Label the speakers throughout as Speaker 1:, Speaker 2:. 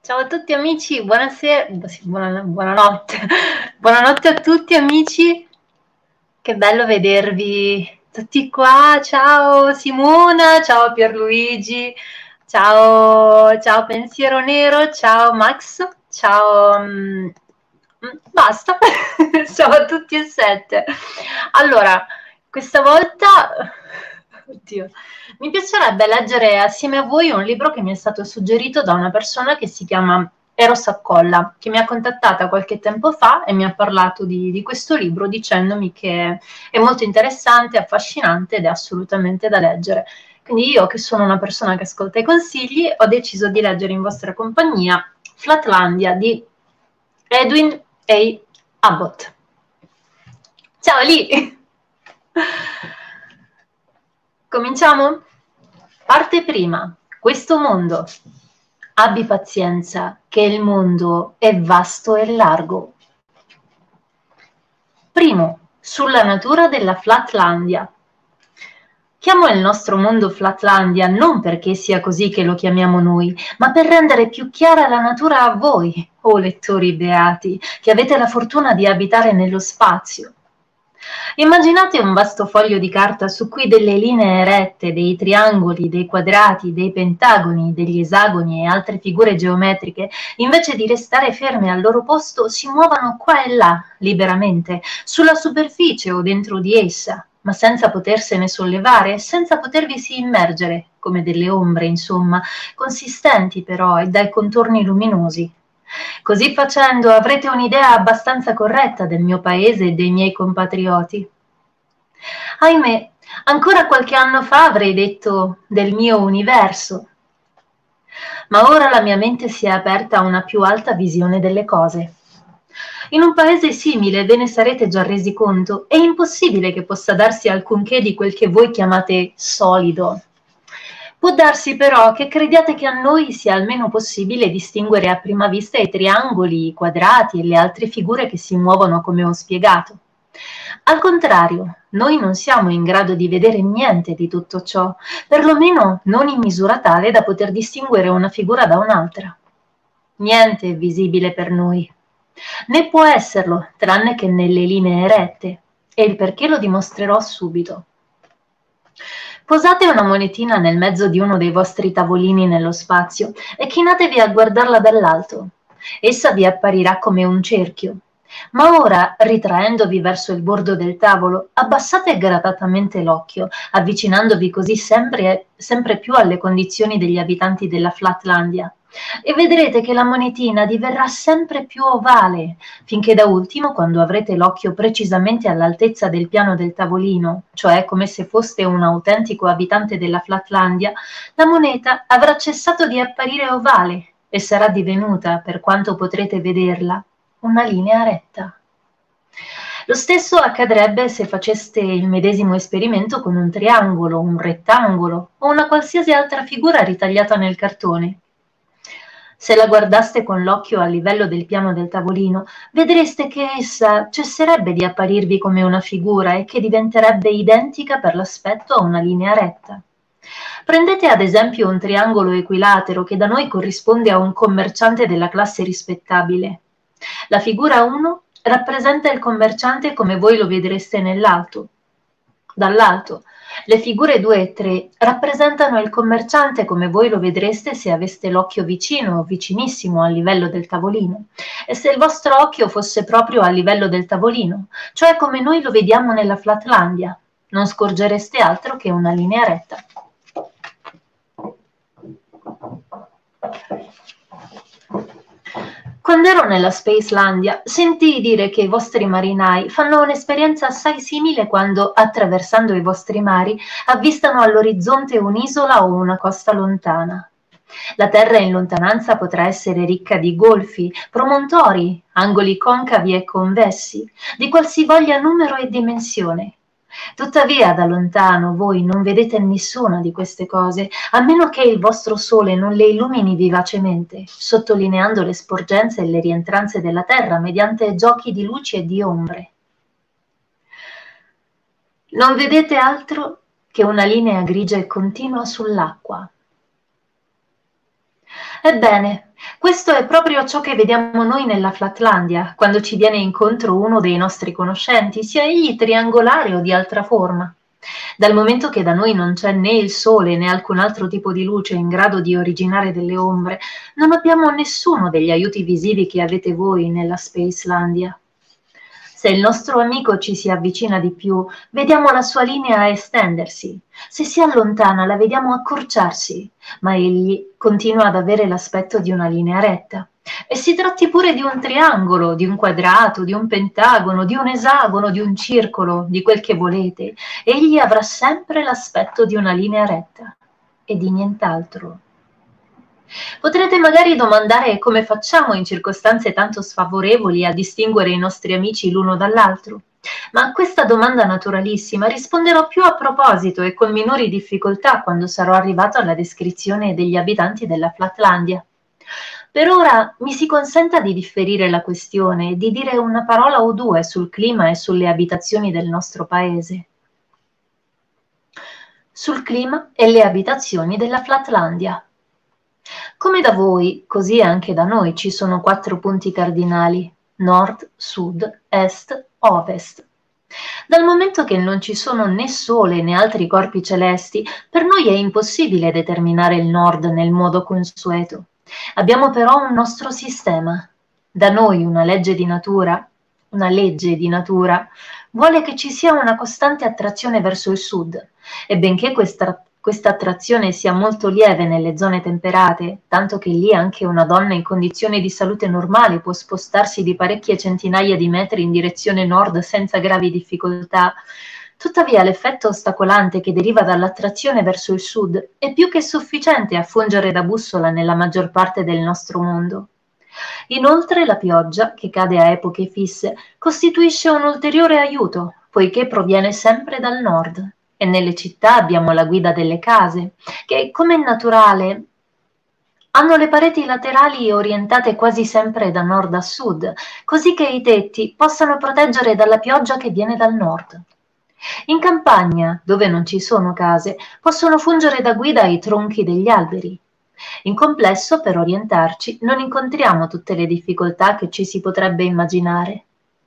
Speaker 1: Ciao a tutti amici, buonasera, sì, buonanotte, buonanotte a tutti amici, che bello vedervi tutti qua, ciao Simona, ciao Pierluigi, ciao Pensiero Nero, ciao Max, ciao, basta, ciao a tutti e sette. Allora, questa volta, oddio, mi piacerebbe leggere assieme a voi un libro che mi è stato suggerito da una persona che si chiama Eros Accolla, che mi ha contattata qualche tempo fa e mi ha parlato di questo libro dicendomi che è molto interessante, affascinante ed è assolutamente da leggere. Quindi io, che sono una persona che ascolta i consigli, ho deciso di leggere in vostra compagnia Flatlandia di Edwin A. Abbott. Ciao lì! Cominciamo? Parte prima. Questo mondo. Abbi pazienza, che il mondo è vasto e largo. Primo, sulla natura della Flatlandia. Chiamo il nostro mondo Flatlandia non perché sia così che lo chiamiamo noi, ma per rendere più chiara la natura a voi, o lettori beati, che avete la fortuna di abitare nello spazio. Immaginate un vasto foglio di carta su cui delle linee rette, dei triangoli, dei quadrati, dei pentagoni, degli esagoni e altre figure geometriche, invece di restare ferme al loro posto, si muovono qua e là, liberamente, sulla superficie o dentro di essa, ma senza potersene sollevare, senza potervisi immergere, come delle ombre, insomma, consistenti però e dai contorni luminosi. Così facendo avrete un'idea abbastanza corretta del mio paese e dei miei compatrioti. Ahimè, ancora qualche anno fa avrei detto del mio universo, ma ora la mia mente si è aperta a una più alta visione delle cose. In un paese simile, ve ne sarete già resi conto, è impossibile che possa darsi alcunché di quel che voi chiamate solido. Può darsi però che crediate che a noi sia almeno possibile distinguere a prima vista i triangoli, i quadrati e le altre figure che si muovono come ho spiegato. Al contrario, noi non siamo in grado di vedere niente di tutto ciò, perlomeno non in misura tale da poter distinguere una figura da un'altra. Niente è visibile per noi, né può esserlo, tranne che nelle linee rette, e il perché lo dimostrerò subito. Posate una monetina nel mezzo di uno dei vostri tavolini nello spazio e chinatevi a guardarla dall'alto. Essa vi apparirà come un cerchio. Ma ora, ritraendovi verso il bordo del tavolo, abbassate gradatamente l'occhio, avvicinandovi così sempre più alle condizioni degli abitanti della Flatlandia, e vedrete che la monetina diverrà sempre più ovale, finché da ultimo, quando avrete l'occhio precisamente all'altezza del piano del tavolino, cioè come se foste un autentico abitante della Flatlandia, la moneta avrà cessato di apparire ovale e sarà divenuta, per quanto potrete vederla, una linea retta. Lo stesso accadrebbe se faceste il medesimo esperimento con un triangolo, un rettangolo o una qualsiasi altra figura ritagliata nel cartone. Se la guardaste con l'occhio a livello del piano del tavolino, vedreste che essa cesserebbe di apparirvi come una figura e che diventerebbe identica per l'aspetto a una linea retta. Prendete ad esempio un triangolo equilatero che da noi corrisponde a un commerciante della classe rispettabile. La figura 1 rappresenta il commerciante come voi lo vedreste dall'alto. Le figure 2 e 3 rappresentano il commerciante come voi lo vedreste se aveste l'occhio vicino o vicinissimo al livello del tavolino, e se il vostro occhio fosse proprio a livello del tavolino, cioè come noi lo vediamo nella Flatlandia, non scorgereste altro che una linea retta. Quando ero nella Spacelandia, sentii dire che i vostri marinai fanno un'esperienza assai simile quando, attraversando i vostri mari, avvistano all'orizzonte un'isola o una costa lontana. La terra in lontananza potrà essere ricca di golfi, promontori, angoli concavi e convessi, di qualsivoglia numero e dimensione. Tuttavia, da lontano voi non vedete nessuna di queste cose, a meno che il vostro sole non le illumini vivacemente, sottolineando le sporgenze e le rientranze della terra mediante giochi di luci e di ombre. Non vedete altro che una linea grigia e continua sull'acqua. Ebbene, Questo è proprio ciò che vediamo noi nella Flatlandia, quando ci viene incontro uno dei nostri conoscenti, sia egli triangolare o di altra forma. Dal momento che da noi non c'è né il sole né alcun altro tipo di luce in grado di originare delle ombre, non abbiamo nessuno degli aiuti visivi che avete voi nella Spacelandia. Se il nostro amico ci si avvicina di più, vediamo la sua linea estendersi. Se si allontana, la vediamo accorciarsi, ma egli continua ad avere l'aspetto di una linea retta. E si tratti pure di un triangolo, di un quadrato, di un pentagono, di un esagono, di un circolo, di quel che volete, egli avrà sempre l'aspetto di una linea retta e di nient'altro. Potrete magari domandare come facciamo in circostanze tanto sfavorevoli a distinguere i nostri amici l'uno dall'altro. Ma a questa domanda naturalissima risponderò più a proposito e con minori difficoltà quando sarò arrivato alla descrizione degli abitanti della Flatlandia. Per ora mi si consenta di differire la questione e di dire una parola o due sul clima e sulle abitazioni del nostro paese. Sul clima e le abitazioni della Flatlandia. Come da voi, così anche da noi ci sono 4 punti cardinali: nord, sud, est, ovest. Dal momento che non ci sono né Sole né altri corpi celesti, per noi è impossibile determinare il nord nel modo consueto. Abbiamo però un nostro sistema. Da noi una legge di natura vuole che ci sia una costante attrazione verso il sud, e benché questa attrazione sia molto lieve nelle zone temperate, tanto che lì anche una donna in condizioni di salute normale può spostarsi di parecchie centinaia di metri in direzione nord senza gravi difficoltà, tuttavia l'effetto ostacolante che deriva dall'attrazione verso il sud è più che sufficiente a fungere da bussola nella maggior parte del nostro mondo. Inoltre la pioggia, che cade a epoche fisse, costituisce un ulteriore aiuto, poiché proviene sempre dal nord. E nelle città abbiamo la guida delle case, che, come è naturale, hanno le pareti laterali orientate quasi sempre da nord a sud, così che i tetti possano proteggere dalla pioggia che viene dal nord. In campagna, dove non ci sono case, possono fungere da guida i tronchi degli alberi. In complesso, per orientarci, non incontriamo tutte le difficoltà che ci si potrebbe immaginare.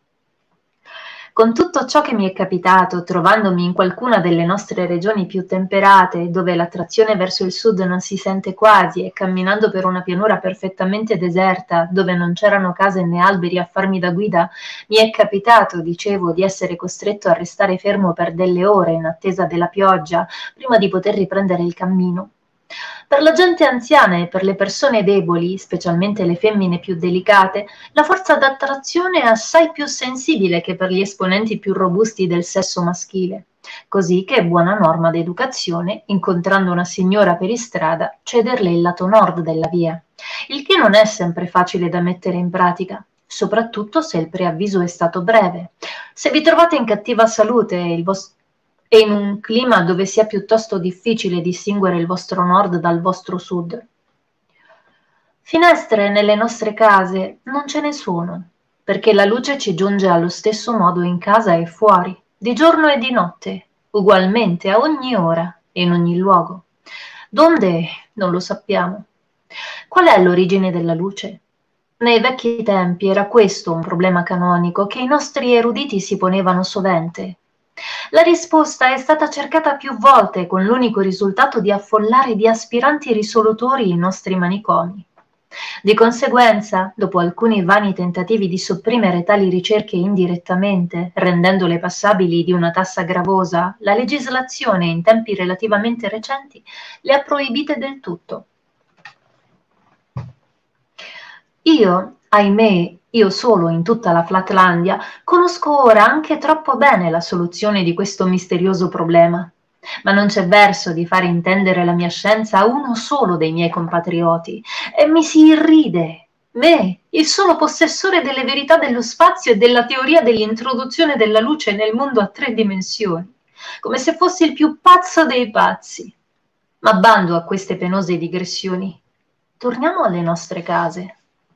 Speaker 1: Con tutto ciò che mi è capitato, trovandomi in qualcuna delle nostre regioni più temperate, dove l'attrazione verso il sud non si sente quasi, e camminando per una pianura perfettamente deserta, dove non c'erano case né alberi a farmi da guida, mi è capitato, dicevo, di essere costretto a restare fermo per delle ore in attesa della pioggia, prima di poter riprendere il cammino. Per la gente anziana e per le persone deboli, specialmente le femmine più delicate, la forza d'attrazione è assai più sensibile che per gli esponenti più robusti del sesso maschile, così che è buona norma d'educazione, incontrando una signora per istrada, cederle il lato nord della via, il che non è sempre facile da mettere in pratica, soprattutto se il preavviso è stato breve. Se vi trovate in cattiva salute e in un clima dove sia piuttosto difficile distinguere il vostro nord dal vostro sud. Finestre nelle nostre case non ce ne sono, perché la luce ci giunge allo stesso modo in casa e fuori, di giorno e di notte, ugualmente a ogni ora e in ogni luogo. Donde? Non lo sappiamo. Qual è l'origine della luce? Nei vecchi tempi era questo un problema canonico che i nostri eruditi si ponevano sovente. La risposta è stata cercata più volte con l'unico risultato di affollare di aspiranti risolutori i nostri manicomi. Di conseguenza, dopo alcuni vani tentativi di sopprimere tali ricerche indirettamente, rendendole passabili di una tassa gravosa, la legislazione in tempi relativamente recenti le ha proibite del tutto. Ahimè, io solo in tutta la Flatlandia conosco ora anche troppo bene la soluzione di questo misterioso problema, ma non c'è verso di fare intendere la mia scienza a uno solo dei miei compatrioti, e mi si irride, me, il solo possessore delle verità dello spazio e della teoria dell'introduzione della luce nel mondo a 3 dimensioni, come se fossi il più pazzo dei pazzi. Ma bando a queste penose digressioni. Torniamo alle nostre case.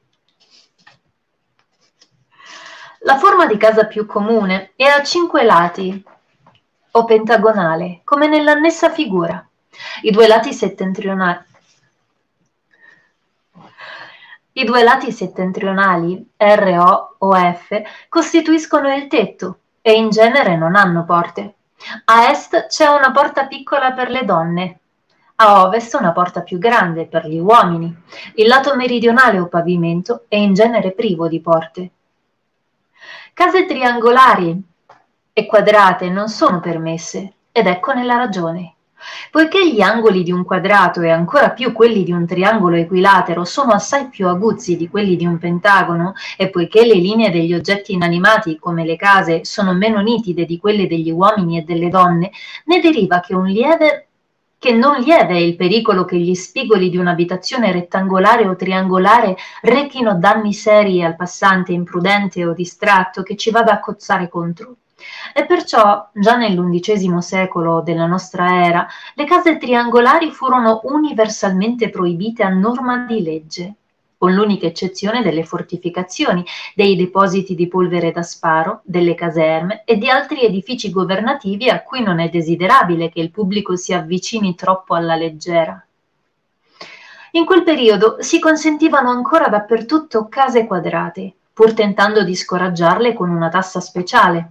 Speaker 1: La forma di casa più comune è a 5 lati o pentagonale, come nell'annessa figura. I 2 lati settentrionali I due lati settentrionali, RO o F, costituiscono il tetto e in genere non hanno porte. A est c'è una porta piccola per le donne, a ovest una porta più grande per gli uomini. Il lato meridionale o pavimento è in genere privo di porte. Case triangolari e quadrate non sono permesse, ed eccone la ragione. Poiché gli angoli di un quadrato e ancora più quelli di un triangolo equilatero sono assai più aguzzi di quelli di un pentagono, e poiché le linee degli oggetti inanimati, come le case, sono meno nitide di quelle degli uomini e delle donne, ne deriva che non lieve è il pericolo che gli spigoli di un'abitazione rettangolare o triangolare rechino danni seri al passante imprudente o distratto che ci vada a cozzare contro. E perciò, già nell'undicesimo secolo della nostra era, le case triangolari furono universalmente proibite a norma di legge, con l'unica eccezione delle fortificazioni, dei depositi di polvere da sparo, delle caserme e di altri edifici governativi a cui non è desiderabile che il pubblico si avvicini troppo alla leggera. In quel periodo si consentivano ancora dappertutto case quadrate, pur tentando di scoraggiarle con una tassa speciale.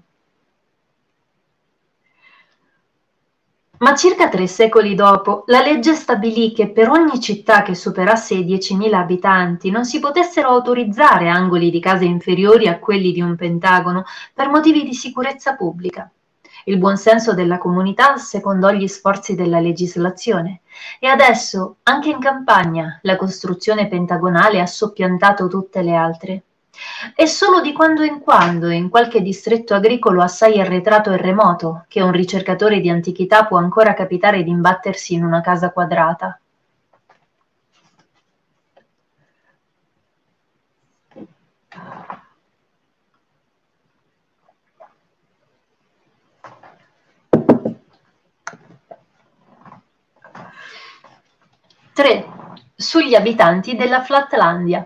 Speaker 1: Ma circa 3 secoli dopo, la legge stabilì che per ogni città che superasse i 10.000 abitanti non si potessero autorizzare angoli di case inferiori a quelli di un pentagono per motivi di sicurezza pubblica. Il buonsenso della comunità secondò gli sforzi della legislazione e adesso, anche in campagna, la costruzione pentagonale ha soppiantato tutte le altre. È solo di quando in qualche distretto agricolo assai arretrato e remoto, che un ricercatore di antichità può ancora capitare di imbattersi in una casa quadrata. Tre. Sugli abitanti della Flatlandia.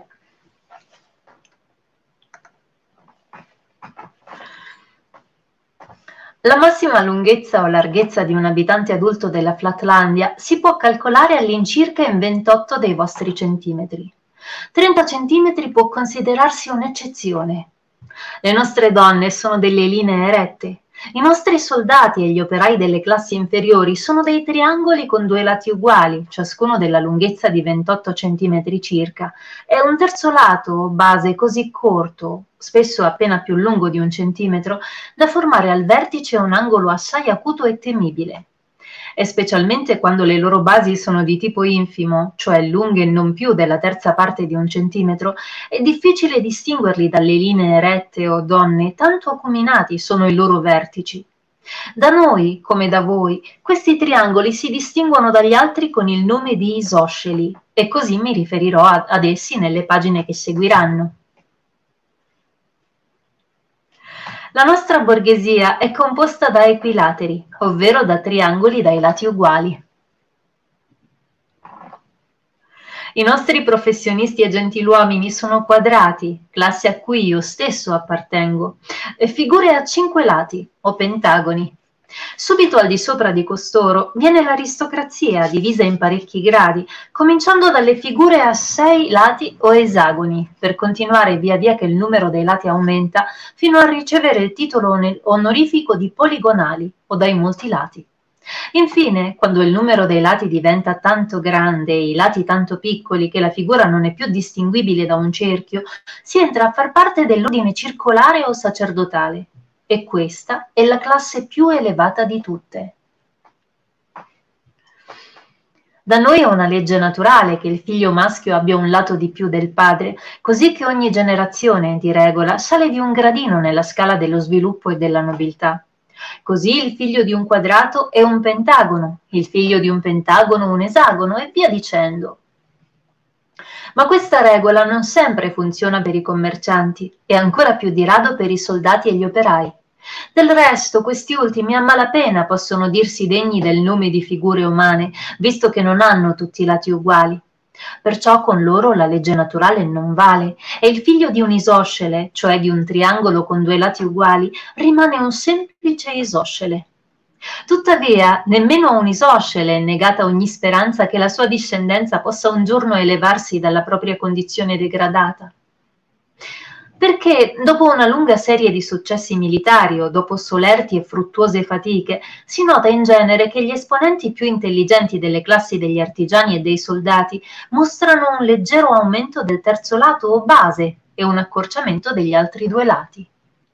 Speaker 1: La massima lunghezza o larghezza di un abitante adulto della Flatlandia si può calcolare all'incirca in 28 dei vostri centimetri. 30 centimetri può considerarsi un'eccezione. Le nostre donne sono delle linee erette. I nostri soldati e gli operai delle classi inferiori sono dei triangoli con due lati uguali, ciascuno della lunghezza di 28 centimetri circa, e un terzo lato o base così corto, spesso appena più lungo di 1 centimetro, da formare al vertice un angolo assai acuto e temibile. E specialmente quando le loro basi sono di tipo infimo, cioè lunghe non più della terza parte di 1 centimetro, è difficile distinguerli dalle linee rette o donne, tanto acuminati sono i loro vertici. Da noi, come da voi, questi triangoli si distinguono dagli altri con il nome di isosceli, e così mi riferirò ad essi nelle pagine che seguiranno. La nostra borghesia è composta da equilateri, ovvero da triangoli dai lati uguali. I nostri professionisti e gentiluomini sono quadrati, classe a cui io stesso appartengo, e figure a 5 lati, o pentagoni. Subito al di sopra di costoro viene l'aristocrazia, divisa in parecchi gradi, cominciando dalle figure a 6 lati o esagoni, per continuare via via che il numero dei lati aumenta, fino a ricevere il titolo onorifico di poligonali, o dai molti lati. Infine, quando il numero dei lati diventa tanto grande e i lati tanto piccoli che la figura non è più distinguibile da un cerchio, si entra a far parte dell'ordine circolare o sacerdotale. E questa è la classe più elevata di tutte. Da noi è una legge naturale che il figlio maschio abbia un lato di più del padre, così che ogni generazione, di regola, sale di un gradino nella scala dello sviluppo e della nobiltà. Così il figlio di un quadrato è un pentagono, il figlio di un pentagono un esagono e via dicendo. Ma questa regola non sempre funziona per i commercianti e ancora più di rado per i soldati e gli operai. Del resto, questi ultimi a malapena possono dirsi degni del nome di figure umane, visto che non hanno tutti i lati uguali. Perciò con loro la legge naturale non vale e il figlio di un isoscele, cioè di un triangolo con due lati uguali, rimane un semplice isoscele. Tuttavia, nemmeno a un isoscele è negata ogni speranza che la sua discendenza possa un giorno elevarsi dalla propria condizione degradata. Perché dopo una lunga serie di successi militari o dopo solerti e fruttuose fatiche, si nota in genere che gli esponenti più intelligenti delle classi degli artigiani e dei soldati mostrano un leggero aumento del terzo lato o base e un accorciamento degli altri due lati.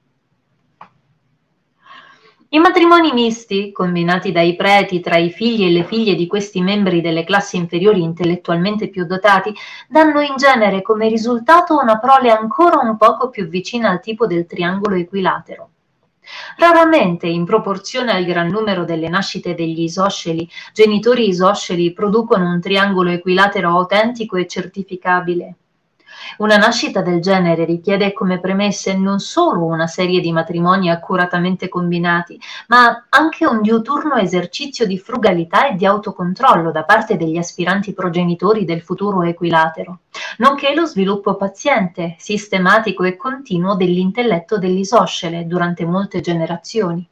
Speaker 1: I matrimoni misti, combinati dai preti tra i figli e le figlie di questi membri delle classi inferiori intellettualmente più dotati, danno in genere come risultato una prole ancora un poco più vicina al tipo del triangolo equilatero. Raramente, in proporzione al gran numero delle nascite degli isosceli, genitori isosceli producono un triangolo equilatero autentico e certificabile. Una nascita del genere richiede come premesse non solo una serie di matrimoni accuratamente combinati, ma anche un diuturno esercizio di frugalità e di autocontrollo da parte degli aspiranti progenitori del futuro equilatero, nonché lo sviluppo paziente, sistematico e continuo dell'intelletto dell'isoscele durante molte generazioni.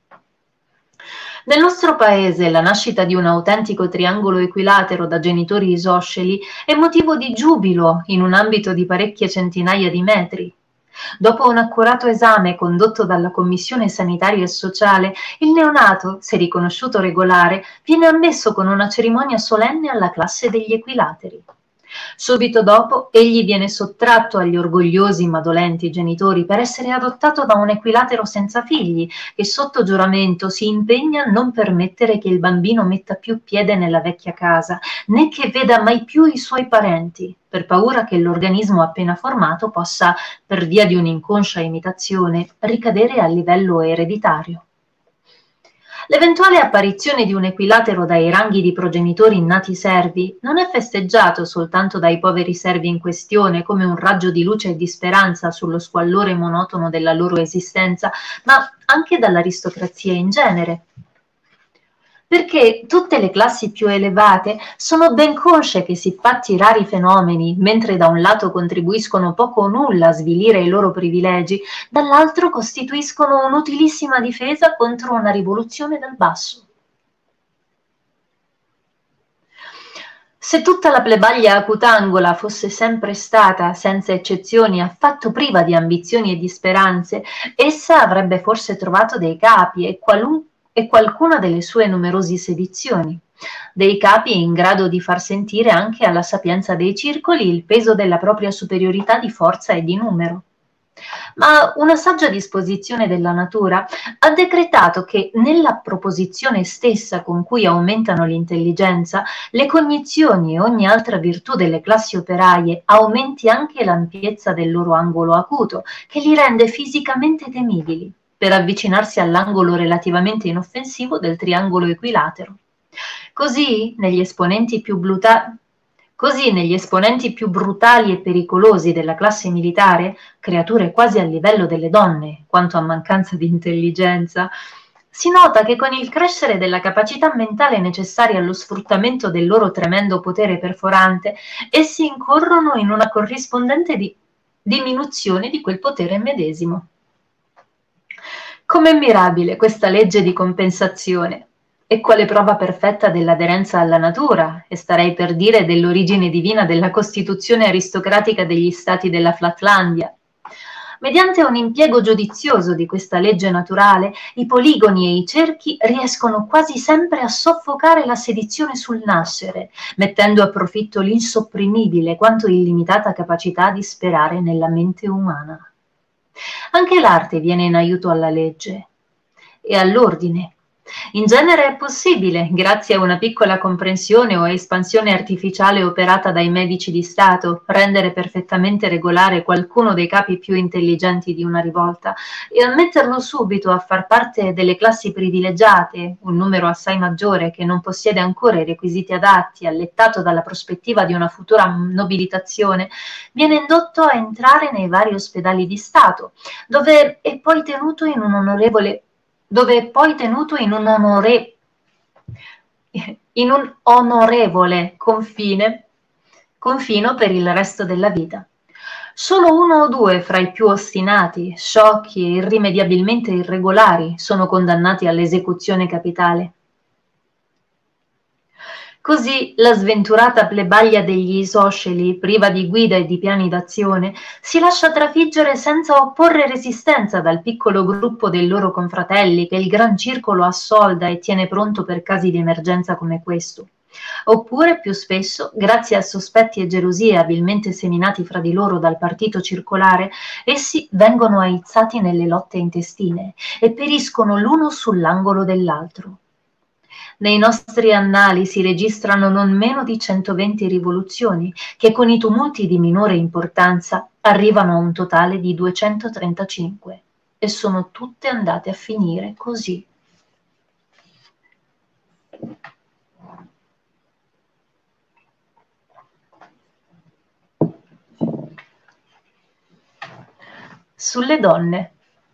Speaker 1: Nel nostro paese la nascita di un autentico triangolo equilatero da genitori isosceli è motivo di giubilo in un ambito di parecchie centinaia di metri. Dopo un accurato esame condotto dalla Commissione Sanitaria e Sociale, il neonato, se riconosciuto regolare, viene ammesso con una cerimonia solenne alla classe degli equilateri. Subito dopo, egli viene sottratto agli orgogliosi ma dolenti genitori per essere adottato da un equilatero senza figli, che sotto giuramento si impegna a non permettere che il bambino metta più piede nella vecchia casa, né che veda mai più i suoi parenti, per paura che l'organismo appena formato possa, per via di un'inconscia imitazione, ricadere a livello ereditario. L'eventuale apparizione di un equilatero dai ranghi di progenitori nati servi non è festeggiato soltanto dai poveri servi in questione come un raggio di luce e di speranza sullo squallore monotono della loro esistenza, ma anche dall'aristocrazia in genere. Perché tutte le classi più elevate sono ben consce che siffatti rari fenomeni, mentre da un lato contribuiscono poco o nulla a svilire i loro privilegi, dall'altro costituiscono un'utilissima difesa contro una rivoluzione dal basso. Se tutta la plebaglia acutangola fosse sempre stata, senza eccezioni, affatto priva di ambizioni e di speranze, essa avrebbe forse trovato dei capi e qualcuna delle sue numerosi sedizioni, dei capi in grado di far sentire anche alla sapienza dei circoli il peso della propria superiorità di forza e di numero. Ma una saggia disposizione della natura ha decretato che nella proposizione stessa con cui aumentano l'intelligenza, le cognizioni e ogni altra virtù delle classi operaie aumenti anche l'ampiezza del loro angolo acuto, che li rende fisicamente temibili, per avvicinarsi all'angolo relativamente inoffensivo del triangolo equilatero. Così, negli esponenti più brutali e pericolosi della classe militare, creature quasi a livello delle donne, quanto a mancanza di intelligenza, si nota che con il crescere della capacità mentale necessaria allo sfruttamento del loro tremendo potere perforante, essi incorrono in una corrispondente diminuzione di quel potere medesimo. Com'è mirabile questa legge di compensazione! E quale prova perfetta dell'aderenza alla natura, e starei per dire dell'origine divina della costituzione aristocratica degli stati della Flatlandia. Mediante un impiego giudizioso di questa legge naturale, i poligoni e i cerchi riescono quasi sempre a soffocare la sedizione sul nascere, mettendo a profitto l'insopprimibile quanto illimitata capacità di sperare nella mente umana. Anche l'arte viene in aiuto alla legge e all'ordine. In genere è possibile, grazie a una piccola comprensione o espansione artificiale operata dai medici di Stato, rendere perfettamente regolare qualcuno dei capi più intelligenti di una rivolta e ammetterlo subito a far parte delle classi privilegiate, un numero assai maggiore che non possiede ancora i requisiti adatti, allettato dalla prospettiva di una futura nobilitazione, viene indotto a entrare nei vari ospedali di Stato, dove è poi tenuto in un onorevole confino per il resto della vita. Solo uno o due fra i più ostinati, sciocchi e irrimediabilmente irregolari sono condannati all'esecuzione capitale. Così la sventurata plebaglia degli isosceli, priva di guida e di piani d'azione, si lascia trafiggere senza opporre resistenza dal piccolo gruppo dei loro confratelli che il gran circolo assolda e tiene pronto per casi di emergenza come questo. Oppure, più spesso, grazie a sospetti e gelosie abilmente seminati fra di loro dal partito circolare, essi vengono aizzati nelle lotte intestine e periscono l'uno sull'angolo dell'altro. Nei nostri annali si registrano non meno di 120 rivoluzioni, che con i tumulti di minore importanza arrivano a un totale di 235, e sono tutte andate a finire così. Sulle donne.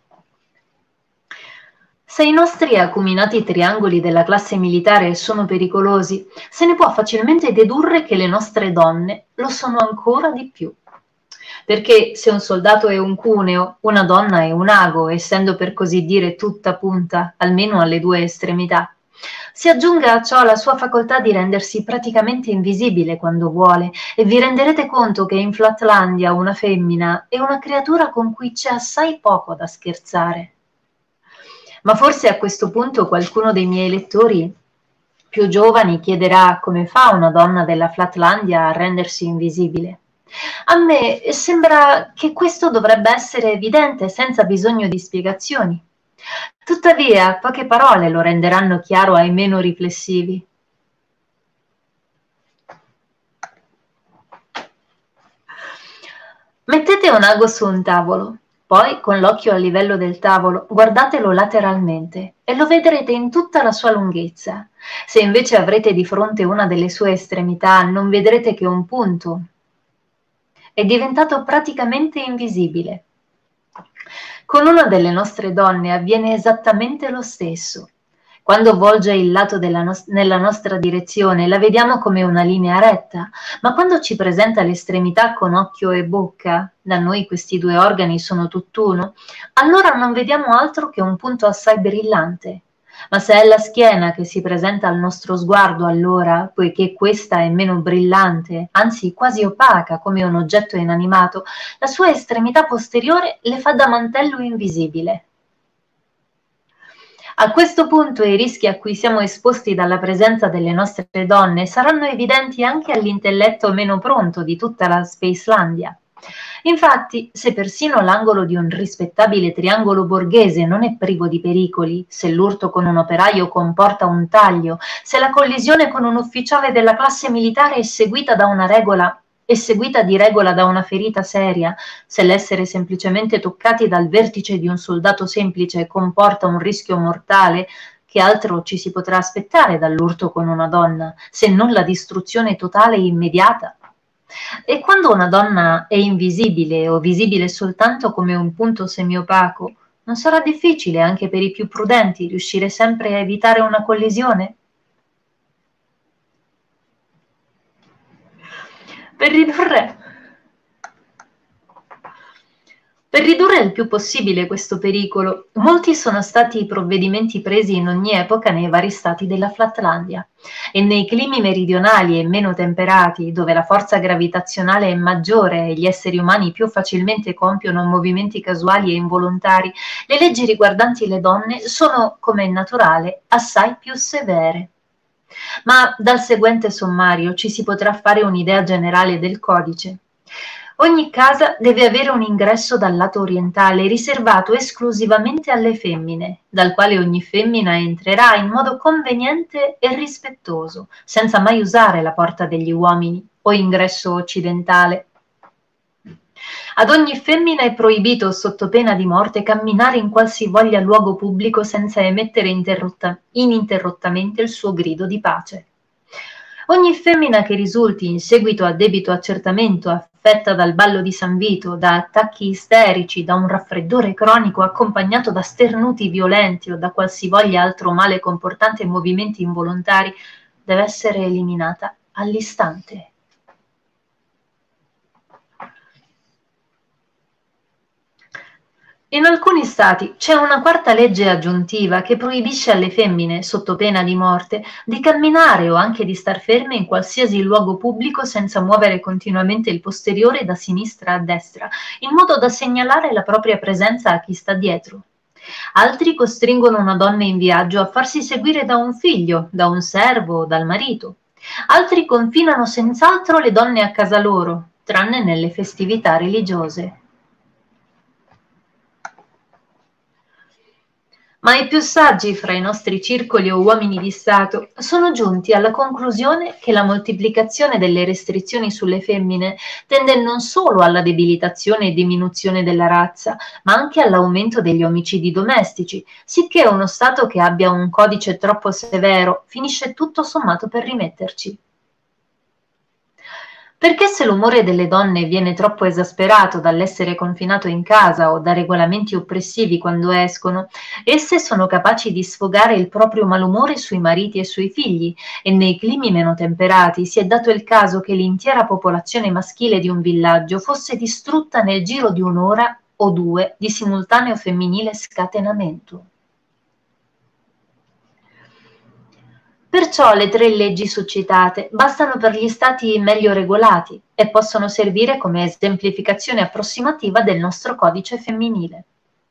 Speaker 1: Se i nostri acuminati triangoli della classe militare sono pericolosi, se ne può facilmente dedurre che le nostre donne lo sono ancora di più. Perché se un soldato è un cuneo, una donna è un ago, essendo per così dire tutta punta, almeno alle due estremità. Si aggiunga a ciò la sua facoltà di rendersi praticamente invisibile quando vuole, e vi renderete conto che in Flatlandia una femmina è una creatura con cui c'è assai poco da scherzare. Ma forse a questo punto qualcuno dei miei lettori più giovani chiederà come fa una donna della Flatlandia a rendersi invisibile. A me sembra che questo dovrebbe essere evidente senza bisogno di spiegazioni. Tuttavia, poche parole lo renderanno chiaro ai meno riflessivi. Mettete un ago su un tavolo. Poi, con l'occhio a livello del tavolo, guardatelo lateralmente e lo vedrete in tutta la sua lunghezza. Se invece avrete di fronte una delle sue estremità, non vedrete che un punto. È diventato praticamente invisibile. Con una delle nostre donne avviene esattamente lo stesso. Quando volge il lato nella nostra direzione, la vediamo come una linea retta, ma quando ci presenta l'estremità con occhio e bocca, da noi questi due organi sono tutt'uno, allora non vediamo altro che un punto assai brillante. Ma se è la schiena che si presenta al nostro sguardo, allora, poiché questa è meno brillante, anzi quasi opaca come un oggetto inanimato, la sua estremità posteriore le fa da mantello invisibile. A questo punto i rischi a cui siamo esposti dalla presenza delle nostre donne saranno evidenti anche all'intelletto meno pronto di tutta la Spacelandia. Infatti, se persino l'angolo di un rispettabile triangolo borghese non è privo di pericoli, se l'urto con un operaio comporta un taglio, se la collisione con un ufficiale della classe militare è seguita di regola da una ferita seria, se l'essere semplicemente toccati dal vertice di un soldato semplice comporta un rischio mortale, che altro ci si potrà aspettare dall'urto con una donna, se non la distruzione totale e immediata? E quando una donna è invisibile o visibile soltanto come un punto semiopaco, non sarà difficile anche per i più prudenti riuscire sempre a evitare una collisione? Per ridurre il più possibile questo pericolo, molti sono stati i provvedimenti presi in ogni epoca nei vari stati della Flatlandia, e nei climi meridionali e meno temperati, dove la forza gravitazionale è maggiore e gli esseri umani più facilmente compiono movimenti casuali e involontari, le leggi riguardanti le donne sono, come è naturale, assai più severe. Ma dal seguente sommario ci si potrà fare un'idea generale del codice. Ogni casa deve avere un ingresso dal lato orientale riservato esclusivamente alle femmine, dal quale ogni femmina entrerà in modo conveniente e rispettoso, senza mai usare la porta degli uomini o ingresso occidentale. Ad ogni femmina è proibito, sotto pena di morte, camminare in qualsivoglia luogo pubblico senza emettere ininterrottamente il suo grido di pace. Ogni femmina che risulti, in seguito a debito accertamento, affetta dal ballo di San Vito, da attacchi isterici, da un raffreddore cronico accompagnato da sternuti violenti o da qualsivoglia altro male comportante movimenti involontari, deve essere eliminata all'istante. In alcuni stati c'è una quarta legge aggiuntiva che proibisce alle femmine, sotto pena di morte, di camminare o anche di star ferme in qualsiasi luogo pubblico senza muovere continuamente il posteriore da sinistra a destra, in modo da segnalare la propria presenza a chi sta dietro. Altri costringono una donna in viaggio a farsi seguire da un figlio, da un servo o dal marito. Altri confinano senz'altro le donne a casa loro, tranne nelle festività religiose. Ma i più saggi fra i nostri circoli o uomini di Stato sono giunti alla conclusione che la moltiplicazione delle restrizioni sulle femmine tende non solo alla debilitazione e diminuzione della razza, ma anche all'aumento degli omicidi domestici, sicché uno Stato che abbia un codice troppo severo finisce tutto sommato per rimetterci. Perché se l'umore delle donne viene troppo esasperato dall'essere confinato in casa o da regolamenti oppressivi quando escono, esse sono capaci di sfogare il proprio malumore sui mariti e sui figli, e nei climi meno temperati si è dato il caso che l'intera popolazione maschile di un villaggio fosse distrutta nel giro di un'ora o due di simultaneo femminile scatenamento. Perciò le 3 leggi succitate bastano per gli stati meglio regolati e possono servire come esemplificazione approssimativa del nostro codice femminile.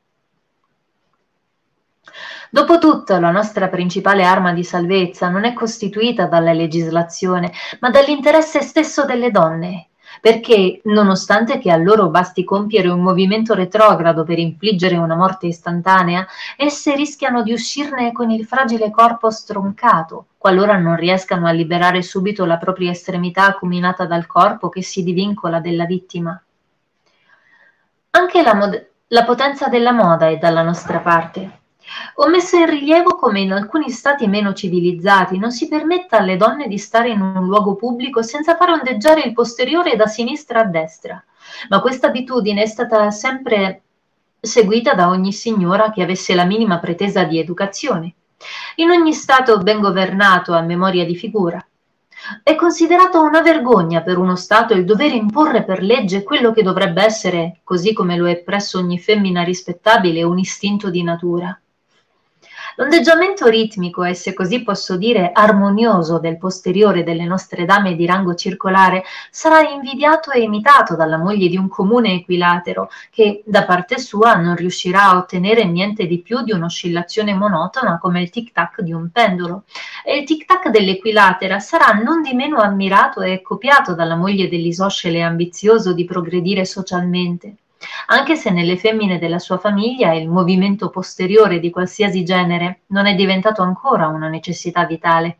Speaker 1: Dopotutto, la nostra principale arma di salvezza non è costituita dalla legislazione, ma dall'interesse stesso delle donne, perché, nonostante che a loro basti compiere un movimento retrogrado per infliggere una morte istantanea, esse rischiano di uscirne con il fragile corpo stroncato, qualora non riescano a liberare subito la propria estremità acuminata dal corpo che si divincola della vittima. Anche la potenza della moda è dalla nostra parte. Ho messo in rilievo come in alcuni stati meno civilizzati non si permetta alle donne di stare in un luogo pubblico senza far ondeggiare il posteriore da sinistra a destra, ma questa abitudine è stata sempre seguita da ogni signora che avesse la minima pretesa di educazione, in ogni stato ben governato a memoria di figura. È considerato una vergogna per uno Stato il dover imporre per legge quello che dovrebbe essere, così come lo è presso ogni femmina rispettabile, un istinto di natura. L'ondeggiamento ritmico e, se così posso dire, armonioso del posteriore delle nostre dame di rango circolare sarà invidiato e imitato dalla moglie di un comune equilatero che, da parte sua, non riuscirà a ottenere niente di più di un'oscillazione monotona come il tic-tac di un pendolo. E il tic-tac dell'equilatera sarà non di meno ammirato e copiato dalla moglie dell'isoscele ambizioso di progredire socialmente, anche se nelle femmine della sua famiglia il movimento posteriore di qualsiasi genere non è diventato ancora una necessità vitale.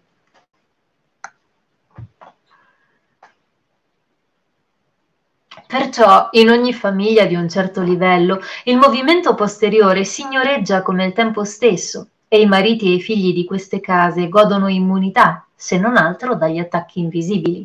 Speaker 1: Perciò, in ogni famiglia di un certo livello, il movimento posteriore signoreggia come il tempo stesso, e i mariti e i figli di queste case godono immunità, se non altro dagli attacchi invisibili.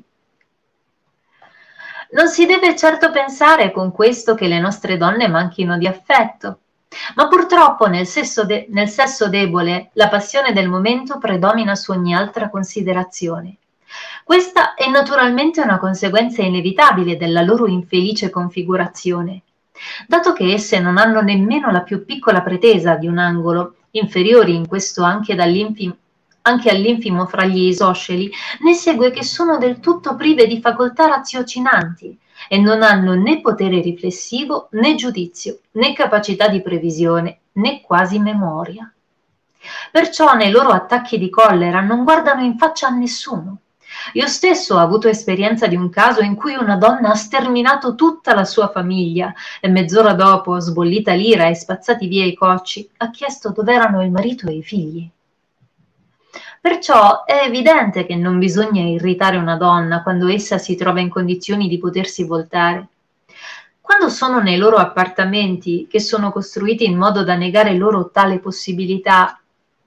Speaker 1: Non si deve certo pensare con questo che le nostre donne manchino di affetto, ma purtroppo nel sesso debole la passione del momento predomina su ogni altra considerazione. Questa è naturalmente una conseguenza inevitabile della loro infelice configurazione. Dato che esse non hanno nemmeno la più piccola pretesa di un angolo, inferiori in questo anche all'infimo fra gli isosceli, ne segue che sono del tutto prive di facoltà raziocinanti e non hanno né potere riflessivo, né giudizio, né capacità di previsione, né quasi memoria. Perciò nei loro attacchi di collera non guardano in faccia a nessuno. Io stesso ho avuto esperienza di un caso in cui una donna ha sterminato tutta la sua famiglia e mezz'ora dopo, sbollita l'ira e spazzati via i cocci, ha chiesto dove erano il marito e i figli. Perciò è evidente che non bisogna irritare una donna quando essa si trova in condizioni di potersi voltare. Quando sono nei loro appartamenti, che sono costruiti in modo da negare loro tale possibilità,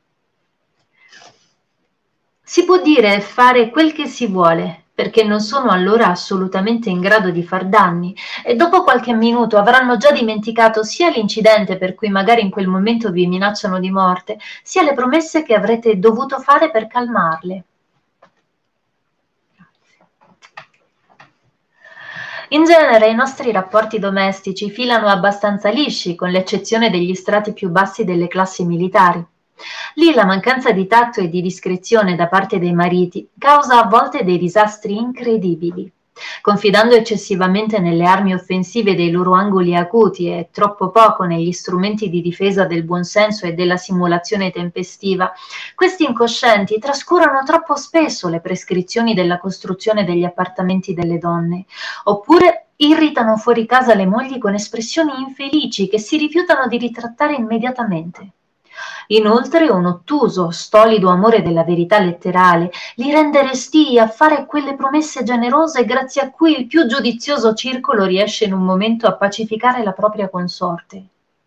Speaker 1: si può dire e fare quel che si vuole, perché non sono allora assolutamente in grado di far danni, e dopo qualche minuto avranno già dimenticato sia l'incidente per cui magari in quel momento vi minacciano di morte, sia le promesse che avrete dovuto fare per calmarle. In genere i nostri rapporti domestici filano abbastanza lisci, con l'eccezione degli strati più bassi delle classi militari. Lì la mancanza di tatto e di discrezione da parte dei mariti causa a volte dei disastri incredibili. Confidando eccessivamente nelle armi offensive dei loro angoli acuti e troppo poco negli strumenti di difesa del buonsenso e della simulazione tempestiva, questi incoscienti trascurano troppo spesso le prescrizioni della costruzione degli appartamenti delle donne, oppure irritano fuori casa le mogli con espressioni infelici che si rifiutano di ritrattare immediatamente. Inoltre un ottuso, stolido amore della verità letterale li rende restii a fare quelle promesse generose grazie a cui il più giudizioso circolo riesce in un momento a pacificare la propria consorte.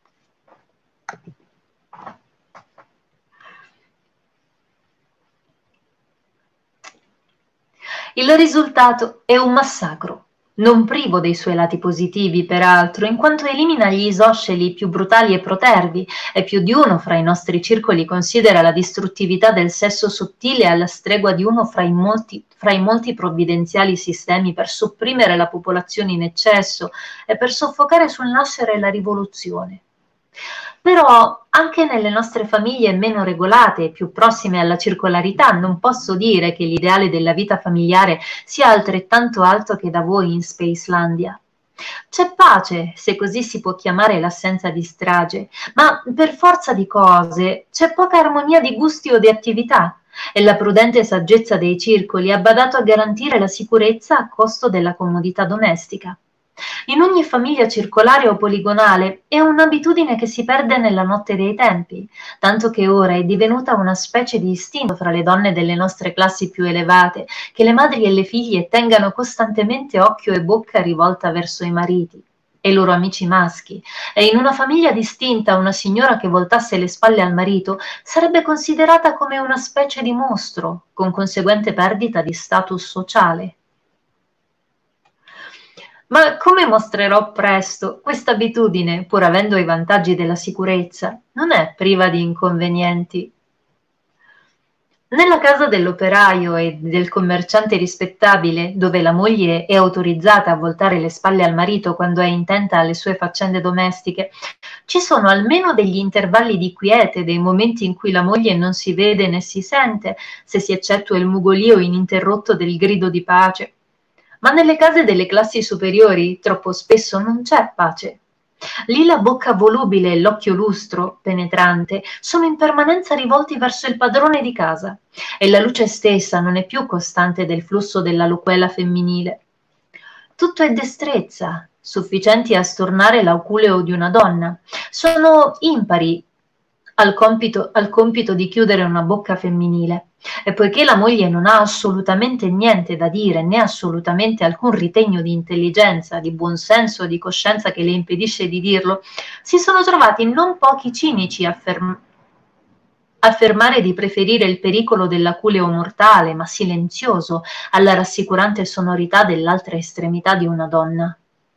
Speaker 1: Il risultato è un massacro, non privo dei suoi lati positivi, peraltro, in quanto elimina gli isosceli più brutali e protervi, e più di uno fra i nostri circoli considera la distruttività del sesso sottile alla stregua di uno fra i molti provvidenziali sistemi per sopprimere la popolazione in eccesso e per soffocare sul nascere la rivoluzione. Però anche nelle nostre famiglie meno regolate e più prossime alla circolarità non posso dire che l'ideale della vita familiare sia altrettanto alto che da voi in Spacelandia. C'è pace, se così si può chiamare l'assenza di strage, ma per forza di cose c'è poca armonia di gusti o di attività, e la prudente saggezza dei circoli ha badato a garantire la sicurezza a costo della comodità domestica. In ogni famiglia circolare o poligonale è un'abitudine che si perde nella notte dei tempi, tanto che ora è divenuta una specie di istinto fra le donne delle nostre classi più elevate, che le madri e le figlie tengano costantemente occhio e bocca rivolta verso i mariti e i loro amici maschi, e in una famiglia distinta una signora che voltasse le spalle al marito sarebbe considerata come una specie di mostro, con conseguente perdita di status sociale. Ma come mostrerò presto, questa abitudine, pur avendo i vantaggi della sicurezza, non è priva di inconvenienti. Nella casa dell'operaio e del commerciante rispettabile, dove la moglie è autorizzata a voltare le spalle al marito quando è intenta alle sue faccende domestiche, ci sono almeno degli intervalli di quiete, dei momenti in cui la moglie non si vede né si sente, se si eccettua il mugolio ininterrotto del grido di pace. Ma nelle case delle classi superiori troppo spesso non c'è pace. Lì la bocca volubile e l'occhio lustro, penetrante, sono in permanenza rivolti verso il padrone di casa, e la luce stessa non è più costante del flusso della loquela femminile. Tutto è destrezza, sufficienti a stornare l'auculeo di una donna. Sono impari al compito di chiudere una bocca femminile. E poiché la moglie non ha assolutamente niente da dire, né assolutamente alcun ritegno di intelligenza, di buonsenso o di coscienza che le impedisce di dirlo, si sono trovati non pochi cinici a affermare di preferire il pericolo dell'aculeo mortale, ma silenzioso, alla rassicurante sonorità dell'altra estremità di una donna.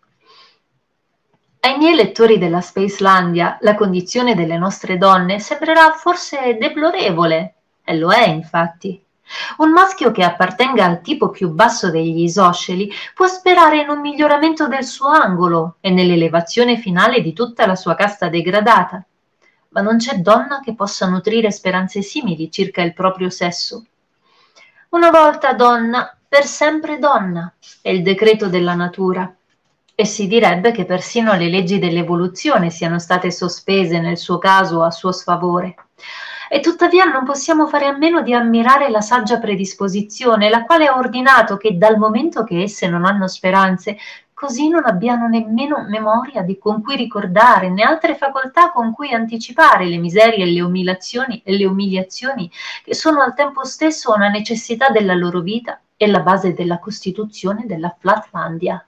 Speaker 1: Ai miei lettori della Spacelandia la condizione delle nostre donne sembrerà forse deplorevole, e lo è infatti. Un maschio che appartenga al tipo più basso degli isosceli può sperare in un miglioramento del suo angolo e nell'elevazione finale di tutta la sua casta degradata, ma non c'è donna che possa nutrire speranze simili circa il proprio sesso. Una volta donna, per sempre donna, è il decreto della natura. E si direbbe che persino le leggi dell'evoluzione siano state sospese nel suo caso a suo sfavore. E tuttavia non possiamo fare a meno di ammirare la saggia predisposizione, la quale ha ordinato che dal momento che esse non hanno speranze, così non abbiano nemmeno memoria con cui ricordare, né altre facoltà con cui anticipare le miserie e le umiliazioni che sono al tempo stesso una necessità della loro vita e la base della costituzione della Flatlandia.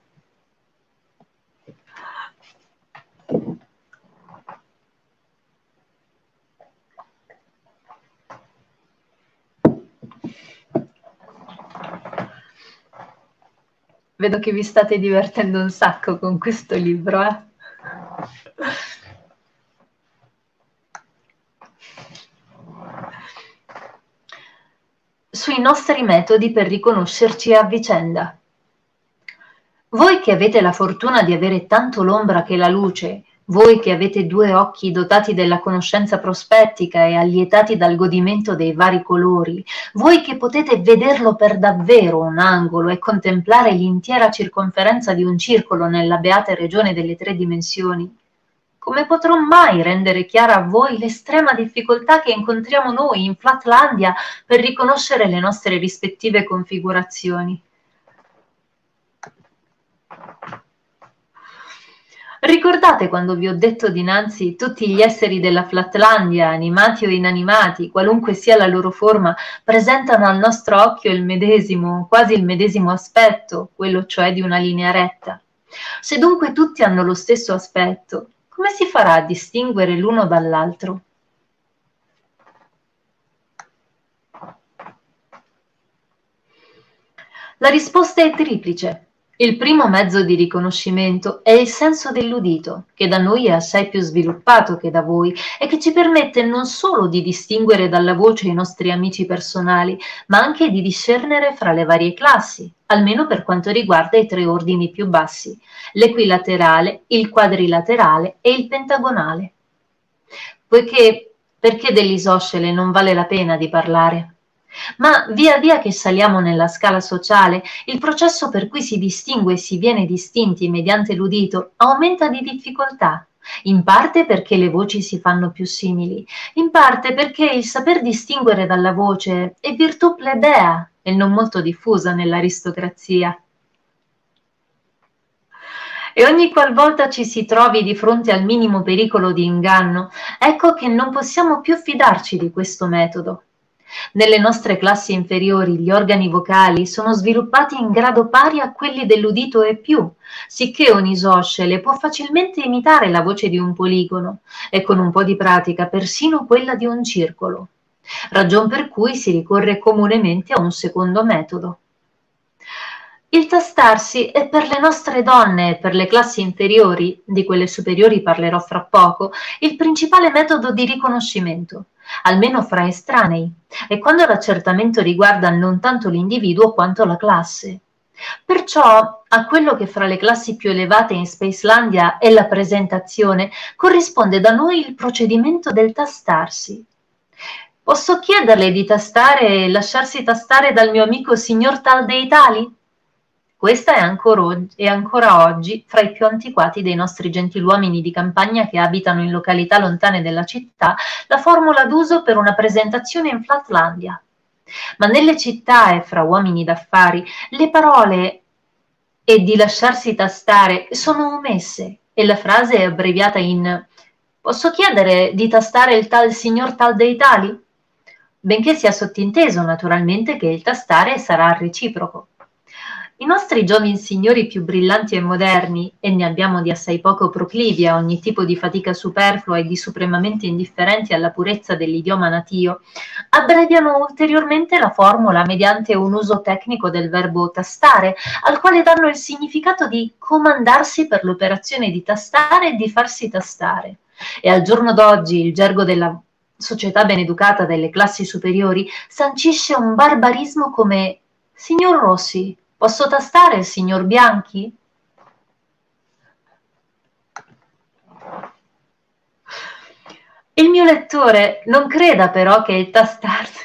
Speaker 1: Vedo che vi state divertendo un sacco con questo libro, eh? Sui nostri metodi per riconoscerci a vicenda. Voi che avete la fortuna di avere tanto l'ombra che la luce, voi che avete 2 occhi dotati della conoscenza prospettica e allietati dal godimento dei vari colori, voi che potete vederlo per davvero un angolo e contemplare l'intera circonferenza di un circolo nella beata regione delle 3 dimensioni, come potrò mai rendere chiara a voi l'estrema difficoltà che incontriamo noi in Flatlandia per riconoscere le nostre rispettive configurazioni? Ricordate quando vi ho detto dinanzi tutti gli esseri della Flatlandia, animati o inanimati, qualunque sia la loro forma, presentano al nostro occhio il medesimo, quasi il medesimo aspetto, quello cioè di una linea retta. Se dunque tutti hanno lo stesso aspetto, come si farà a distinguere l'uno dall'altro? La risposta è triplice. Il primo mezzo di riconoscimento è il senso dell'udito, che da noi è assai più sviluppato che da voi e che ci permette non solo di distinguere dalla voce i nostri amici personali, ma anche di discernere fra le varie classi, almeno per quanto riguarda i 3 ordini più bassi, l'equilaterale, il quadrilaterale e il pentagonale. Perché dell'isoscele non vale la pena di parlare? Ma via via che saliamo nella scala sociale, il processo per cui si distingue e si viene distinti mediante l'udito aumenta di difficoltà, in parte perché le voci si fanno più simili, in parte perché il saper distinguere dalla voce è virtù plebea e non molto diffusa nell'aristocrazia. E ogni qualvolta ci si trovi di fronte al minimo pericolo di inganno, ecco che non possiamo più fidarci di questo metodo. Nelle nostre classi inferiori gli organi vocali sono sviluppati in grado pari a quelli dell'udito e più, sicché un isoscele può facilmente imitare la voce di un poligono e con un po' di pratica persino quella di un circolo, ragion per cui si ricorre comunemente a un secondo metodo. Il tastarsi è per le nostre donne e per le classi inferiori, di quelle superiori parlerò fra poco, il principale metodo di riconoscimento, almeno fra estranei, e quando l'accertamento riguarda non tanto l'individuo quanto la classe. Perciò a quello che fra le classi più elevate in Spacelandia è la presentazione, corrisponde da noi il procedimento del tastarsi. Posso chiederle di tastare e lasciarsi tastare dal mio amico signor tal dei tali? Questa è ancora oggi fra i più antiquati dei nostri gentiluomini di campagna che abitano in località lontane dalla città la formula d'uso per una presentazione in Flatlandia. Ma nelle città e fra uomini d'affari le parole "e di lasciarsi tastare" sono omesse e la frase è abbreviata in "Posso chiedere di tastare il tal signor tal dei tali?", benché sia sottinteso naturalmente che il tastare sarà reciproco. I nostri giovani signori più brillanti e moderni, e ne abbiamo di assai poco proclivi a ogni tipo di fatica superflua e di supremamente indifferenti alla purezza dell'idioma natio, abbreviano ulteriormente la formula mediante un uso tecnico del verbo tastare, al quale danno il significato di comandarsi per l'operazione di tastare e di farsi tastare. E al giorno d'oggi il gergo della società beneducata delle classi superiori sancisce un barbarismo come "Signor Rossi, posso tastare il signor Bianchi?". Il mio lettore non creda però che il tastarsi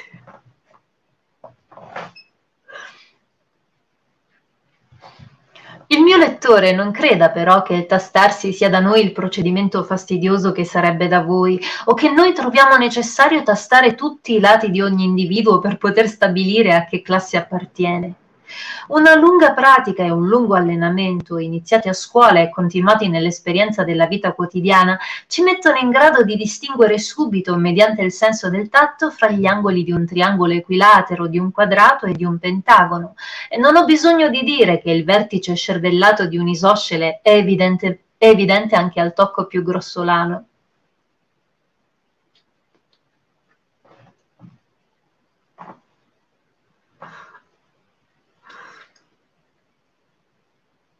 Speaker 1: Il mio lettore non creda però che il tastarsi sia da noi il procedimento fastidioso che sarebbe da voi, o che noi troviamo necessario tastare tutti i lati di ogni individuo per poter stabilire a che classe appartiene. Una lunga pratica e un lungo allenamento, iniziati a scuola e continuati nell'esperienza della vita quotidiana, ci mettono in grado di distinguere subito, mediante il senso del tatto, fra gli angoli di un triangolo equilatero, di un quadrato e di un pentagono. E non ho bisogno di dire che il vertice scervellato di un isoscele è evidente anche al tocco più grossolano.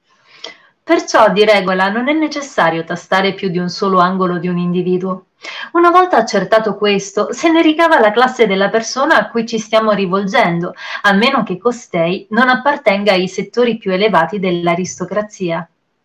Speaker 1: Perciò, di regola, non è necessario tastare più di un solo angolo di un individuo. Una volta accertato questo, se ne ricava la classe della persona a cui ci stiamo rivolgendo, a meno che costei non appartenga ai settori più elevati dell'aristocrazia.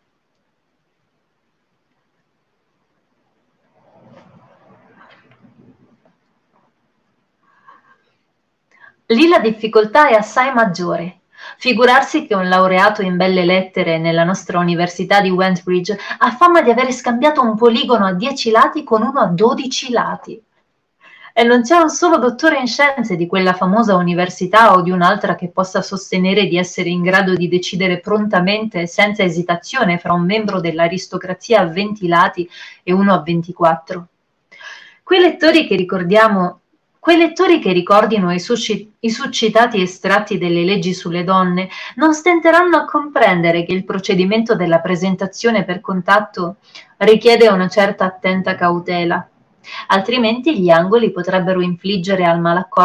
Speaker 1: Lì la difficoltà è assai maggiore. Figurarsi che un laureato in belle lettere nella nostra università di Wentbridge ha fama di avere scambiato un poligono a 10 lati con uno a 12 lati. E non c'è un solo dottore in scienze di quella famosa università o di un'altra che possa sostenere di essere in grado di decidere prontamente e senza esitazione fra un membro dell'aristocrazia a 20 lati e uno a 24. Quei lettori che ricordiamo Quei lettori che ricordino i succitati estratti delle leggi sulle donne non stenteranno a comprendere che il procedimento della presentazione per contatto richiede una certa attenta cautela, altrimenti gli angoli potrebbero infliggere al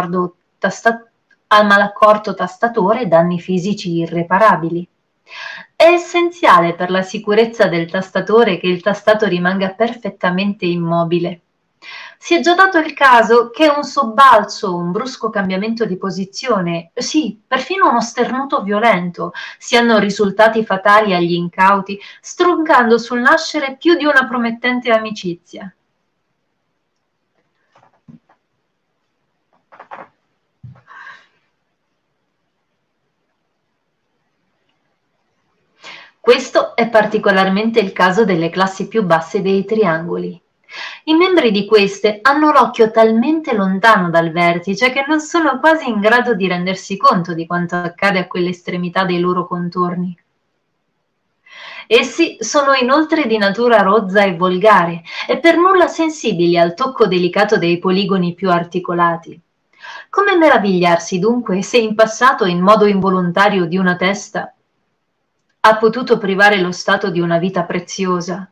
Speaker 1: malaccorto tastatore danni fisici irreparabili. È essenziale per la sicurezza del tastatore che il tastato rimanga perfettamente immobile. Si è già dato il caso che un sobbalzo, un brusco cambiamento di posizione, sì, perfino uno sternuto violento, siano risultati fatali agli incauti, stroncando sul nascere più di una promettente amicizia. Questo è particolarmente il caso delle classi più basse dei triangoli. I membri di queste hanno l'occhio talmente lontano dal vertice che non sono quasi in grado di rendersi conto di quanto accade a quell'estremità dei loro contorni. Essi sono inoltre di natura rozza e volgare e per nulla sensibili al tocco delicato dei poligoni più articolati. Come meravigliarsi dunque se in passato in modo involontario di una testa ha potuto privare lo Stato di una vita preziosa?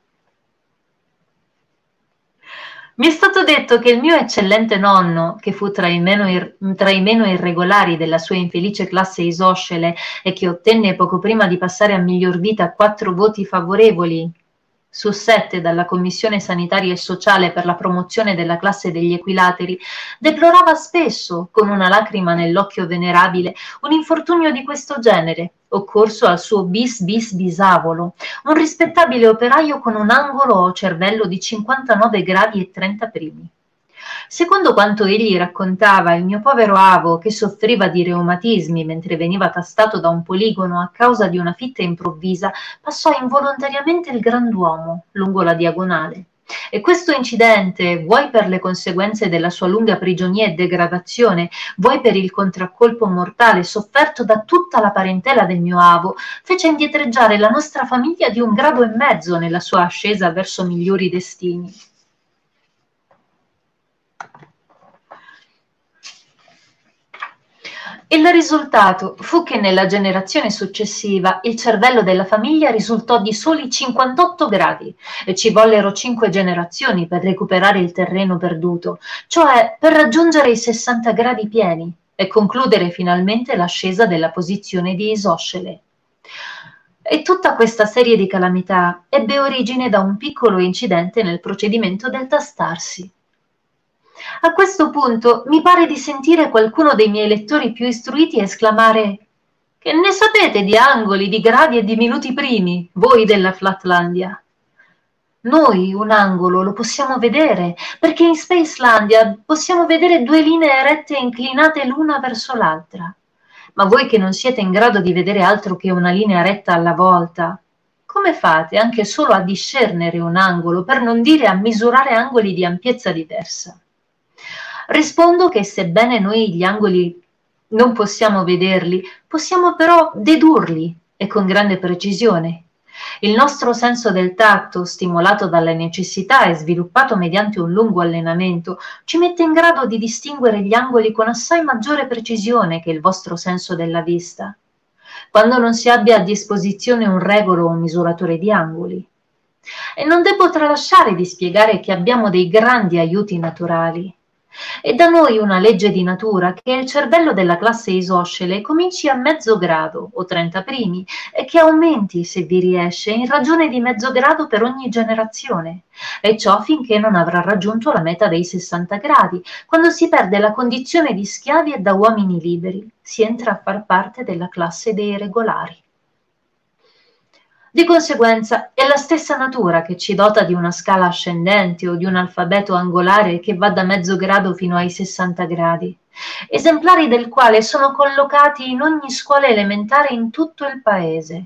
Speaker 1: Mi è stato detto che il mio eccellente nonno, che fu tra i meno irregolari della sua infelice classe isoscele e che ottenne poco prima di passare a miglior vita 4 voti favorevoli su 7 dalla Commissione Sanitaria e Sociale per la promozione della classe degli equilateri, deplorava spesso, con una lacrima nell'occhio venerabile, un infortunio di questo genere, occorso al suo bisavolo, un rispettabile operaio con un angolo o cervello di 59 gradi e 30 primi. Secondo quanto egli raccontava, il mio povero avo, che soffriva di reumatismi mentre veniva tastato da un poligono a causa di una fitta improvvisa, passò involontariamente il grand'uomo lungo la diagonale. E questo incidente, vuoi per le conseguenze della sua lunga prigionia e degradazione, vuoi per il contraccolpo mortale sofferto da tutta la parentela del mio avo, fece indietreggiare la nostra famiglia di 1,5 gradi nella sua ascesa verso migliori destini. Il risultato fu che nella generazione successiva il cervello della famiglia risultò di soli 58 gradi e ci vollero 5 generazioni per recuperare il terreno perduto, cioè per raggiungere i 60 gradi pieni e concludere finalmente l'ascesa della posizione di isoscele. E tutta questa serie di calamità ebbe origine da un piccolo incidente nel procedimento del tastarsi. A questo punto mi pare di sentire qualcuno dei miei lettori più istruiti esclamare: «Che ne sapete di angoli, di gradi e di minuti primi, voi della Flatlandia?» Noi un angolo lo possiamo vedere, perché in Spacelandia possiamo vedere 2 linee rette inclinate l'una verso l'altra. Ma voi che non siete in grado di vedere altro che una linea retta alla volta, come fate anche solo a discernere un angolo, per non dire a misurare angoli di ampiezza diversa? Rispondo che sebbene noi gli angoli non possiamo vederli, possiamo però dedurli e con grande precisione. Il nostro senso del tatto, stimolato dalle necessità e sviluppato mediante un lungo allenamento, ci mette in grado di distinguere gli angoli con assai maggiore precisione che il vostro senso della vista, quando non si abbia a disposizione un regolo o un misuratore di angoli. E non devo tralasciare di spiegare che abbiamo dei grandi aiuti naturali. È da noi una legge di natura che il cervello della classe isoscele cominci a mezzo grado o 30 primi e che aumenti, se vi riesce, in ragione di mezzo grado per ogni generazione, e ciò finché non avrà raggiunto la meta dei 60 gradi, quando si perde la condizione di schiavi e da uomini liberi, si entra a far parte della classe dei regolari. Di conseguenza è la stessa natura che ci dota di una scala ascendente o di un alfabeto angolare che va da mezzo grado fino ai 60 gradi, esemplari del quale sono collocati in ogni scuola elementare in tutto il paese.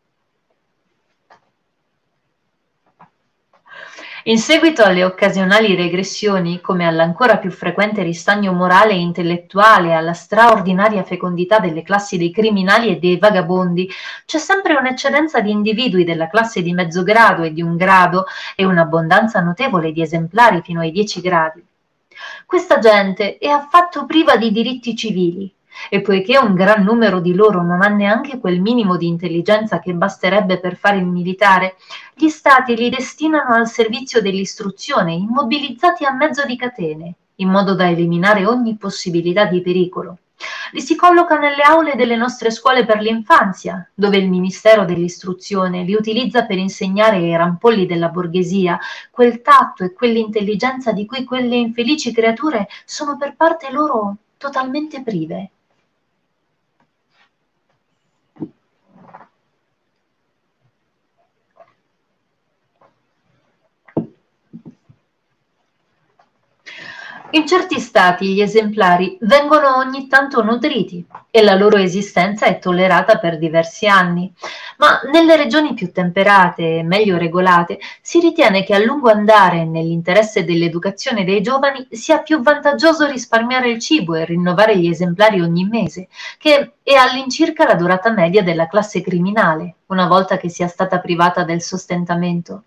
Speaker 1: In seguito alle occasionali regressioni, come all'ancora più frequente ristagno morale e intellettuale e alla straordinaria fecondità delle classi dei criminali e dei vagabondi, c'è sempre un'eccedenza di individui della classe di mezzo grado e di un grado e un'abbondanza notevole di esemplari fino ai 10 gradi. Questa gente è affatto priva di diritti civili, e poiché un gran numero di loro non ha neanche quel minimo di intelligenza che basterebbe per fare il militare, gli stati li destinano al servizio dell'istruzione, immobilizzati a mezzo di catene, in modo da eliminare ogni possibilità di pericolo. Li si colloca nelle aule delle nostre scuole per l'infanzia, dove il Ministero dell'Istruzione li utilizza per insegnare ai rampolli della borghesia quel tatto e quell'intelligenza di cui quelle infelici creature sono per parte loro totalmente prive. In certi stati gli esemplari vengono ogni tanto nutriti e la loro esistenza è tollerata per diversi anni, ma nelle regioni più temperate e meglio regolate si ritiene che a lungo andare, nell'interesse dell'educazione dei giovani, sia più vantaggioso risparmiare il cibo e rinnovare gli esemplari ogni mese, che è all'incirca la durata media della classe criminale, una volta che sia stata privata del sostentamento.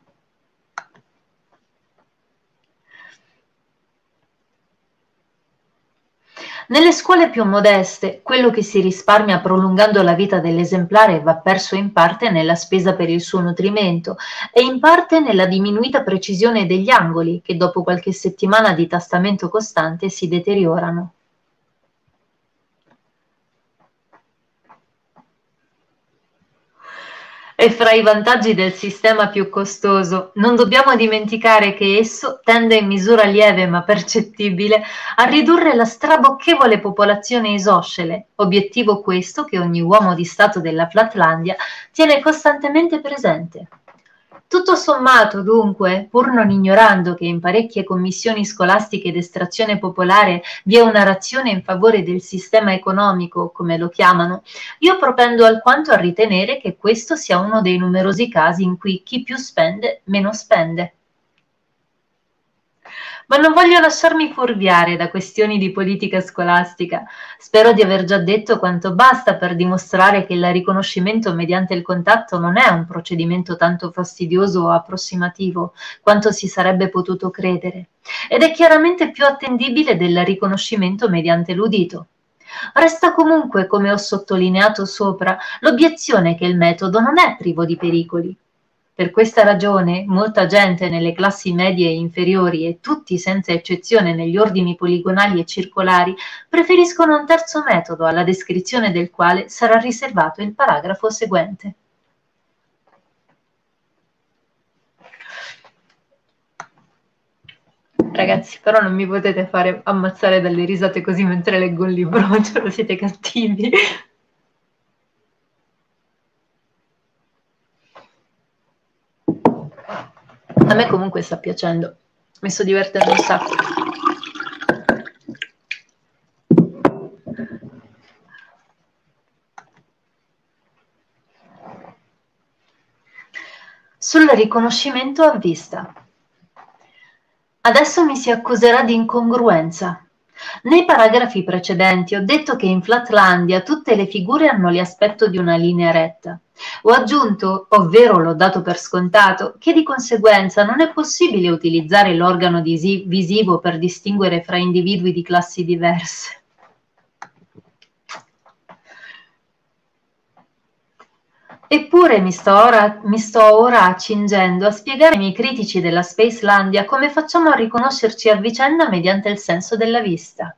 Speaker 1: Nelle scuole più modeste, quello che si risparmia prolungando la vita dell'esemplare va perso in parte nella spesa per il suo nutrimento e in parte nella diminuita precisione degli angoli, che dopo qualche settimana di tastamento costante si deteriorano. E fra i vantaggi del sistema più costoso, non dobbiamo dimenticare che esso tende in misura lieve ma percettibile a ridurre la strabocchevole popolazione isoscele, obiettivo questo che ogni uomo di Stato della Flatlandia tiene costantemente presente. Tutto sommato, dunque, pur non ignorando che in parecchie commissioni scolastiche d'estrazione popolare vi è una razione in favore del sistema economico, come lo chiamano, io propendo alquanto a ritenere che questo sia uno dei numerosi casi in cui chi più spende, meno spende. Ma non voglio lasciarmi fuorviare da questioni di politica scolastica. Spero di aver già detto quanto basta per dimostrare che il riconoscimento mediante il contatto non è un procedimento tanto fastidioso o approssimativo quanto si sarebbe potuto credere, ed è chiaramente più attendibile del riconoscimento mediante l'udito. Resta comunque, come ho sottolineato sopra, l'obiezione che il metodo non è privo di pericoli. Per questa ragione, molta gente nelle classi medie e inferiori e tutti senza eccezione negli ordini poligonali e circolari preferiscono un terzo metodo alla descrizione del quale sarà riservato il paragrafo seguente. Ragazzi, però non mi potete fare ammazzare dalle risate così mentre leggo il libro, cioè siete cattivi. A me comunque sta piacendo, mi sto divertendo un sacco. Sul riconoscimento a vista. Adesso mi si accuserà di incongruenza. Nei paragrafi precedenti ho detto che in Flatlandia tutte le figure hanno l'aspetto di una linea retta. Ho aggiunto, ovvero l'ho dato per scontato, che di conseguenza non è possibile utilizzare l'organo visivo per distinguere fra individui di classi diverse. Eppure mi sto ora accingendo a spiegare ai miei critici della Spacelandia come facciamo a riconoscerci a vicenda mediante il senso della vista.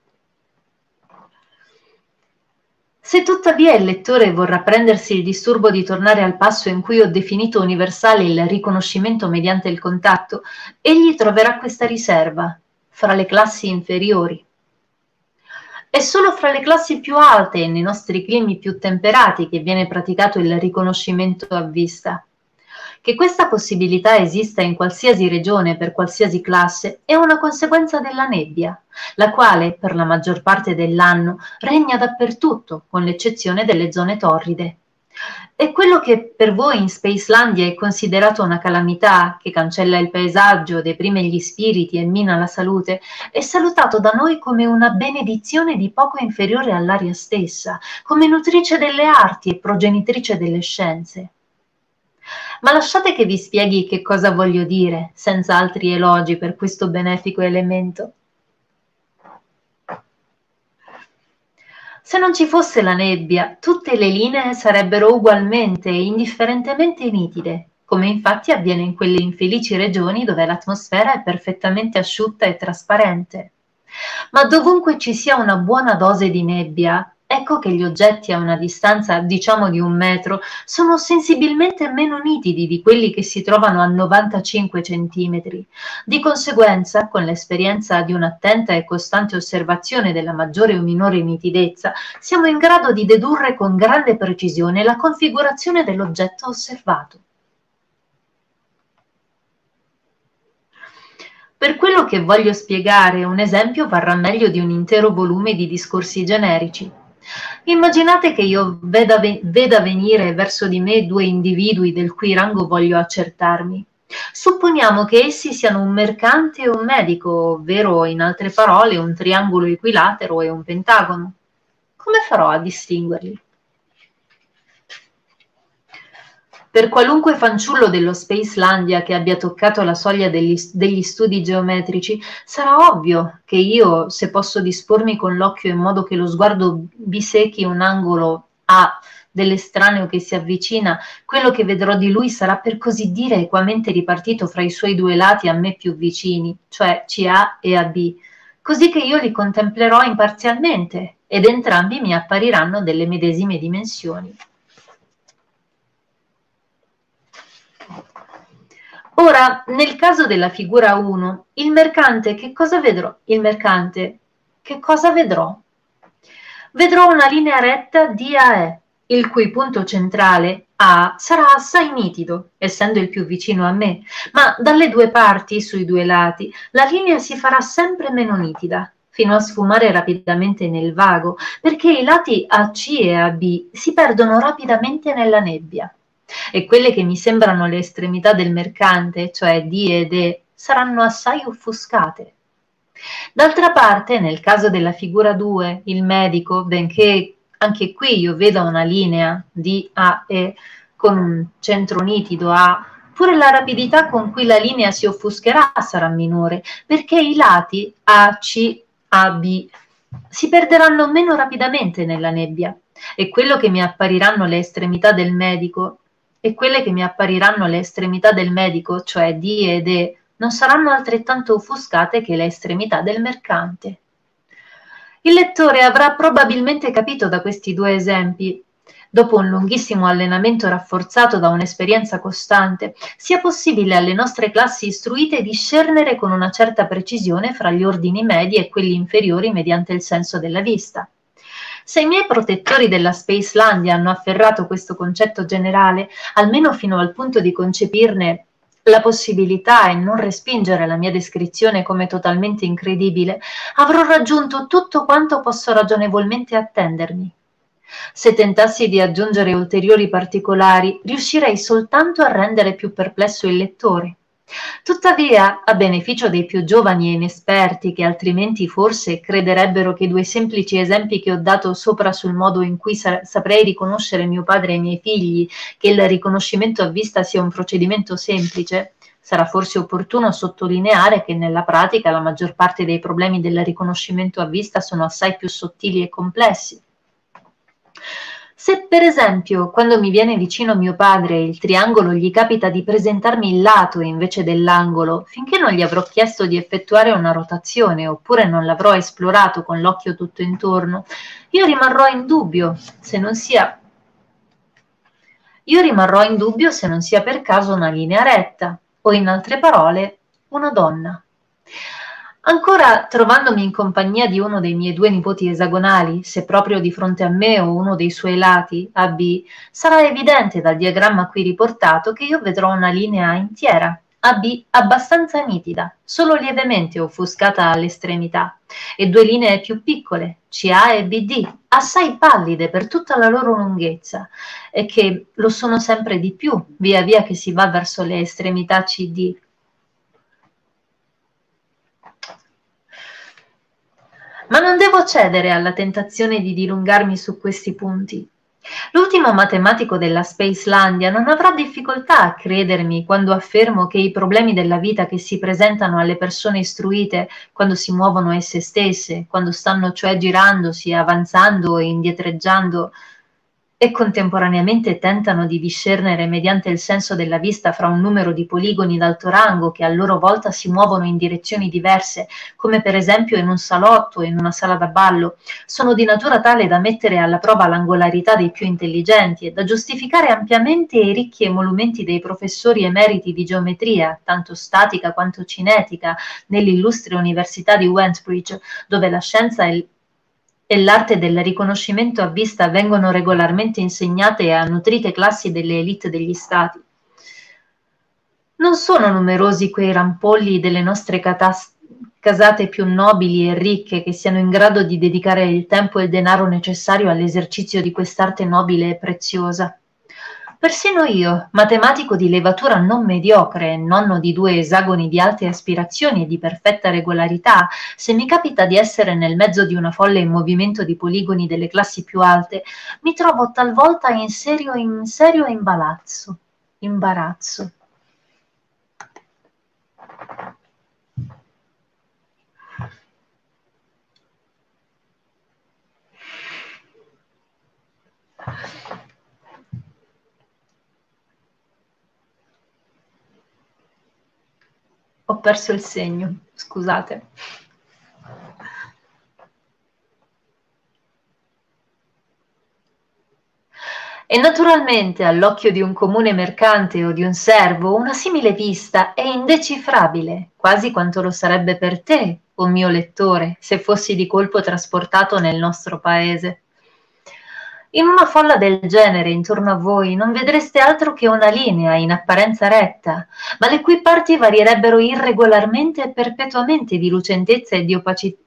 Speaker 1: Se tuttavia il lettore vorrà prendersi il disturbo di tornare al passo in cui ho definito universale il riconoscimento mediante il contatto, egli troverà questa riserva, fra le classi inferiori. È solo fra le classi più alte e nei nostri climi più temperati che viene praticato il riconoscimento a vista. Che questa possibilità esista in qualsiasi regione per qualsiasi classe è una conseguenza della nebbia, la quale, per la maggior parte dell'anno, regna dappertutto, con l'eccezione delle zone torride. E quello che per voi in Spacelandia è considerato una calamità, che cancella il paesaggio, deprime gli spiriti e mina la salute, è salutato da noi come una benedizione di poco inferiore all'aria stessa, come nutrice delle arti e progenitrice delle scienze. Ma lasciate che vi spieghi che cosa voglio dire, senza altri elogi per questo benefico elemento. Se non ci fosse la nebbia, tutte le linee sarebbero ugualmente e indifferentemente nitide, come infatti avviene in quelle infelici regioni dove l'atmosfera è perfettamente asciutta e trasparente. Ma dovunque ci sia una buona dose di nebbia, ecco che gli oggetti a una distanza, diciamo di 1 metro, sono sensibilmente meno nitidi di quelli che si trovano a 95 centimetri. Di conseguenza, con l'esperienza di un'attenta e costante osservazione della maggiore o minore nitidezza, siamo in grado di dedurre con grande precisione la configurazione dell'oggetto osservato. Per quello che voglio spiegare, un esempio varrà meglio di un intero volume di discorsi generici. Immaginate che io veda venire verso di me 2 individui del cui rango voglio accertarmi. Supponiamo che essi siano un mercante e un medico, ovvero in altre parole un triangolo equilatero e un pentagono. Come farò a distinguerli? Per qualunque fanciullo dello Spacelandia che abbia toccato la soglia degli studi geometrici, sarà ovvio che io, se posso dispormi con l'occhio in modo che lo sguardo bisecchi un angolo A dell'estraneo che si avvicina, quello che vedrò di lui sarà per così dire equamente ripartito fra i suoi 2 lati a me più vicini, cioè CA e AB, così che io li contemplerò imparzialmente ed entrambi mi appariranno delle medesime dimensioni. Ora, nel caso della figura 1, il mercante che cosa vedrò? Vedrò una linea retta DAE, il cui punto centrale, A, sarà assai nitido, essendo il più vicino a me, ma dalle 2 parti, sui 2 lati, la linea si farà sempre meno nitida, fino a sfumare rapidamente nel vago, perché i lati AC e AB si perdono rapidamente nella nebbia. E quelle che mi sembrano le estremità del mercante, cioè D ed E, saranno assai offuscate. D'altra parte, nel caso della figura 2, il medico, benché anche qui io veda una linea D, A, E con un centro nitido A, pure la rapidità con cui la linea si offuscherà sarà minore, perché i lati A, C, A, B si perderanno meno rapidamente nella nebbia, e quello che mi appariranno le estremità del medico, cioè D ed E, non saranno altrettanto offuscate che le estremità del mercante. Il lettore avrà probabilmente capito da questi 2 esempi, dopo un lunghissimo allenamento rafforzato da un'esperienza costante, sia possibile alle nostre classi istruite discernere con una certa precisione fra gli ordini medi e quelli inferiori mediante il senso della vista. Se i miei protettori della Spacelandia hanno afferrato questo concetto generale, almeno fino al punto di concepirne la possibilità e non respingere la mia descrizione come totalmente incredibile, avrò raggiunto tutto quanto posso ragionevolmente attendermi. Se tentassi di aggiungere ulteriori particolari, riuscirei soltanto a rendere più perplesso il lettore. Tuttavia, a beneficio dei più giovani e inesperti, che altrimenti forse crederebbero che i 2 semplici esempi che ho dato sopra sul modo in cui saprei riconoscere mio padre e i miei figli, che il riconoscimento a vista sia un procedimento semplice, sarà forse opportuno sottolineare che nella pratica la maggior parte dei problemi del riconoscimento a vista sono assai più sottili e complessi. Se per esempio, quando mi viene vicino mio padre, il triangolo gli capita di presentarmi il lato invece dell'angolo, finché non gli avrò chiesto di effettuare una rotazione oppure non l'avrò esplorato con l'occhio tutto intorno, io rimarrò in dubbio se non sia per caso una linea retta, o in altre parole, una donna. Ancora, trovandomi in compagnia di uno dei miei 2 nipoti esagonali, se proprio di fronte a me o uno dei suoi lati, AB, sarà evidente dal diagramma qui riportato che io vedrò una linea intera, AB abbastanza nitida, solo lievemente offuscata all'estremità, e 2 linee più piccole, CA e BD, assai pallide per tutta la loro lunghezza, e che lo sono sempre di più via via che si va verso le estremità CD. Ma non devo cedere alla tentazione di dilungarmi su questi punti. L'ultimo matematico della Spacelandia non avrà difficoltà a credermi quando affermo che i problemi della vita che si presentano alle persone istruite quando si muovono esse stesse, quando stanno cioè girandosi, avanzando e indietreggiando, e contemporaneamente tentano di discernere mediante il senso della vista fra un numero di poligoni d'alto rango che a loro volta si muovono in direzioni diverse, come per esempio in un salotto o in una sala da ballo, sono di natura tale da mettere alla prova l'angolarità dei più intelligenti e da giustificare ampiamente i ricchi emolumenti dei professori emeriti di geometria, tanto statica quanto cinetica, nell'illustre Università di Wentbridge, dove la scienza e l'arte del riconoscimento a vista vengono regolarmente insegnate a nutrite classi delle élite degli stati. Non sono numerosi quei rampolli delle nostre casate più nobili e ricche che siano in grado di dedicare il tempo e il denaro necessario all'esercizio di quest'arte nobile e preziosa. Persino io, matematico di levatura non mediocre e nonno di 2 esagoni di alte aspirazioni e di perfetta regolarità, se mi capita di essere nel mezzo di una folla in movimento di poligoni delle classi più alte, mi trovo talvolta in serio imbarazzo. Ho perso il segno, scusate. E naturalmente all'occhio di un comune mercante o di un servo una simile vista è indecifrabile, quasi quanto lo sarebbe per te, o mio lettore, se fossi di colpo trasportato nel nostro paese. In una folla del genere intorno a voi non vedreste altro che una linea in apparenza retta, ma le cui parti varierebbero irregolarmente e perpetuamente di lucentezza e di opacità.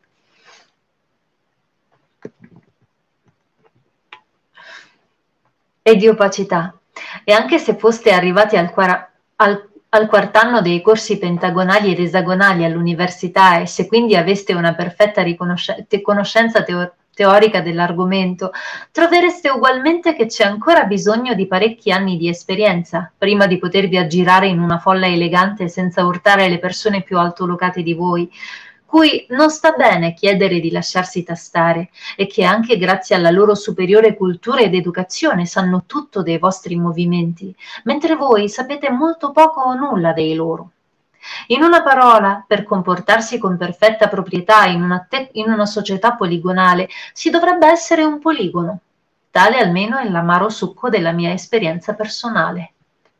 Speaker 1: E anche se foste arrivati al quart'anno dei corsi pentagonali ed esagonali all'università e se quindi aveste una perfetta conoscenza teorica dell'argomento, trovereste ugualmente che c'è ancora bisogno di parecchi anni di esperienza prima di potervi aggirare in una folla elegante senza urtare le persone più altolocate di voi, cui non sta bene chiedere di lasciarsi tastare e che anche grazie alla loro superiore cultura ed educazione sanno tutto dei vostri movimenti, mentre voi sapete molto poco o nulla dei loro. In una parola, per comportarsi con perfetta proprietà in una società poligonale si dovrebbe essere un poligono. Tale almeno è l'amaro succo della mia esperienza personale.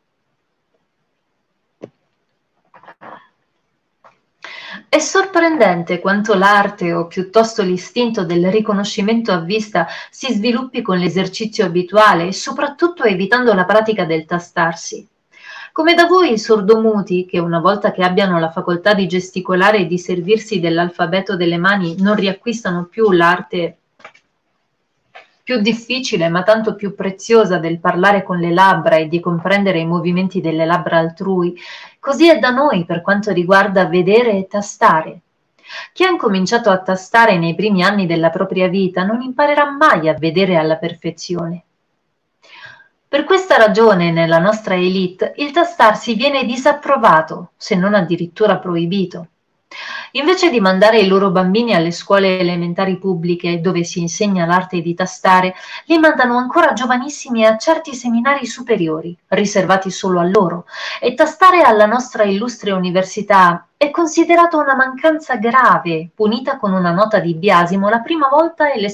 Speaker 1: È sorprendente quanto l'arte, o piuttosto l'istinto del riconoscimento a vista, si sviluppi con l'esercizio abituale e soprattutto evitando la pratica del tastarsi. Come da voi i sordomuti, che una volta che abbiano la facoltà di gesticolare e di servirsi dell'alfabeto delle mani non riacquistano più l'arte più difficile ma tanto più preziosa del parlare con le labbra e di comprendere i movimenti delle labbra altrui, così è da noi per quanto riguarda vedere e tastare. Chi ha incominciato a tastare nei primi anni della propria vita non imparerà mai a vedere alla perfezione. Per questa ragione nella nostra élite il tastarsi viene disapprovato, se non addirittura proibito. Invece di mandare i loro bambini alle scuole elementari pubbliche dove si insegna l'arte di tastare, li mandano ancora giovanissimi a certi seminari superiori, riservati solo a loro, e tastare alla nostra illustre università è considerato una mancanza grave, punita con una nota di biasimo la prima volta e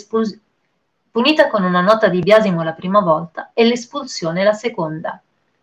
Speaker 1: l'espulsione la seconda.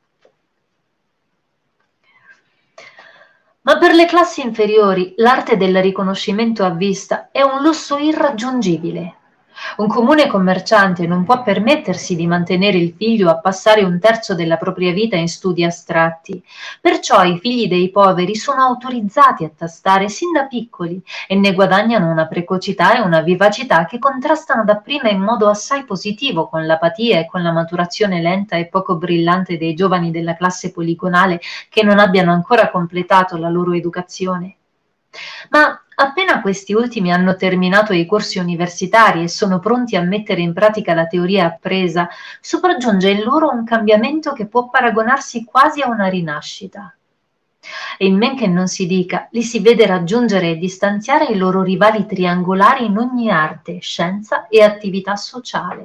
Speaker 1: Ma per le classi inferiori l'arte del riconoscimento a vista è un lusso irraggiungibile. Un comune commerciante non può permettersi di mantenere il figlio a passare un terzo della propria vita in studi astratti. Perciò i figli dei poveri sono autorizzati a tastare sin da piccoli e ne guadagnano una precocità e una vivacità che contrastano dapprima in modo assai positivo con l'apatia e con la maturazione lenta e poco brillante dei giovani della classe poligonale che non abbiano ancora completato la loro educazione. Ma appena questi ultimi hanno terminato i corsi universitari e sono pronti a mettere in pratica la teoria appresa, sopraggiunge in loro un cambiamento che può paragonarsi quasi a una rinascita. E in men che non si dica, li si vede raggiungere e distanziare i loro rivali triangolari in ogni arte, scienza e attività sociale.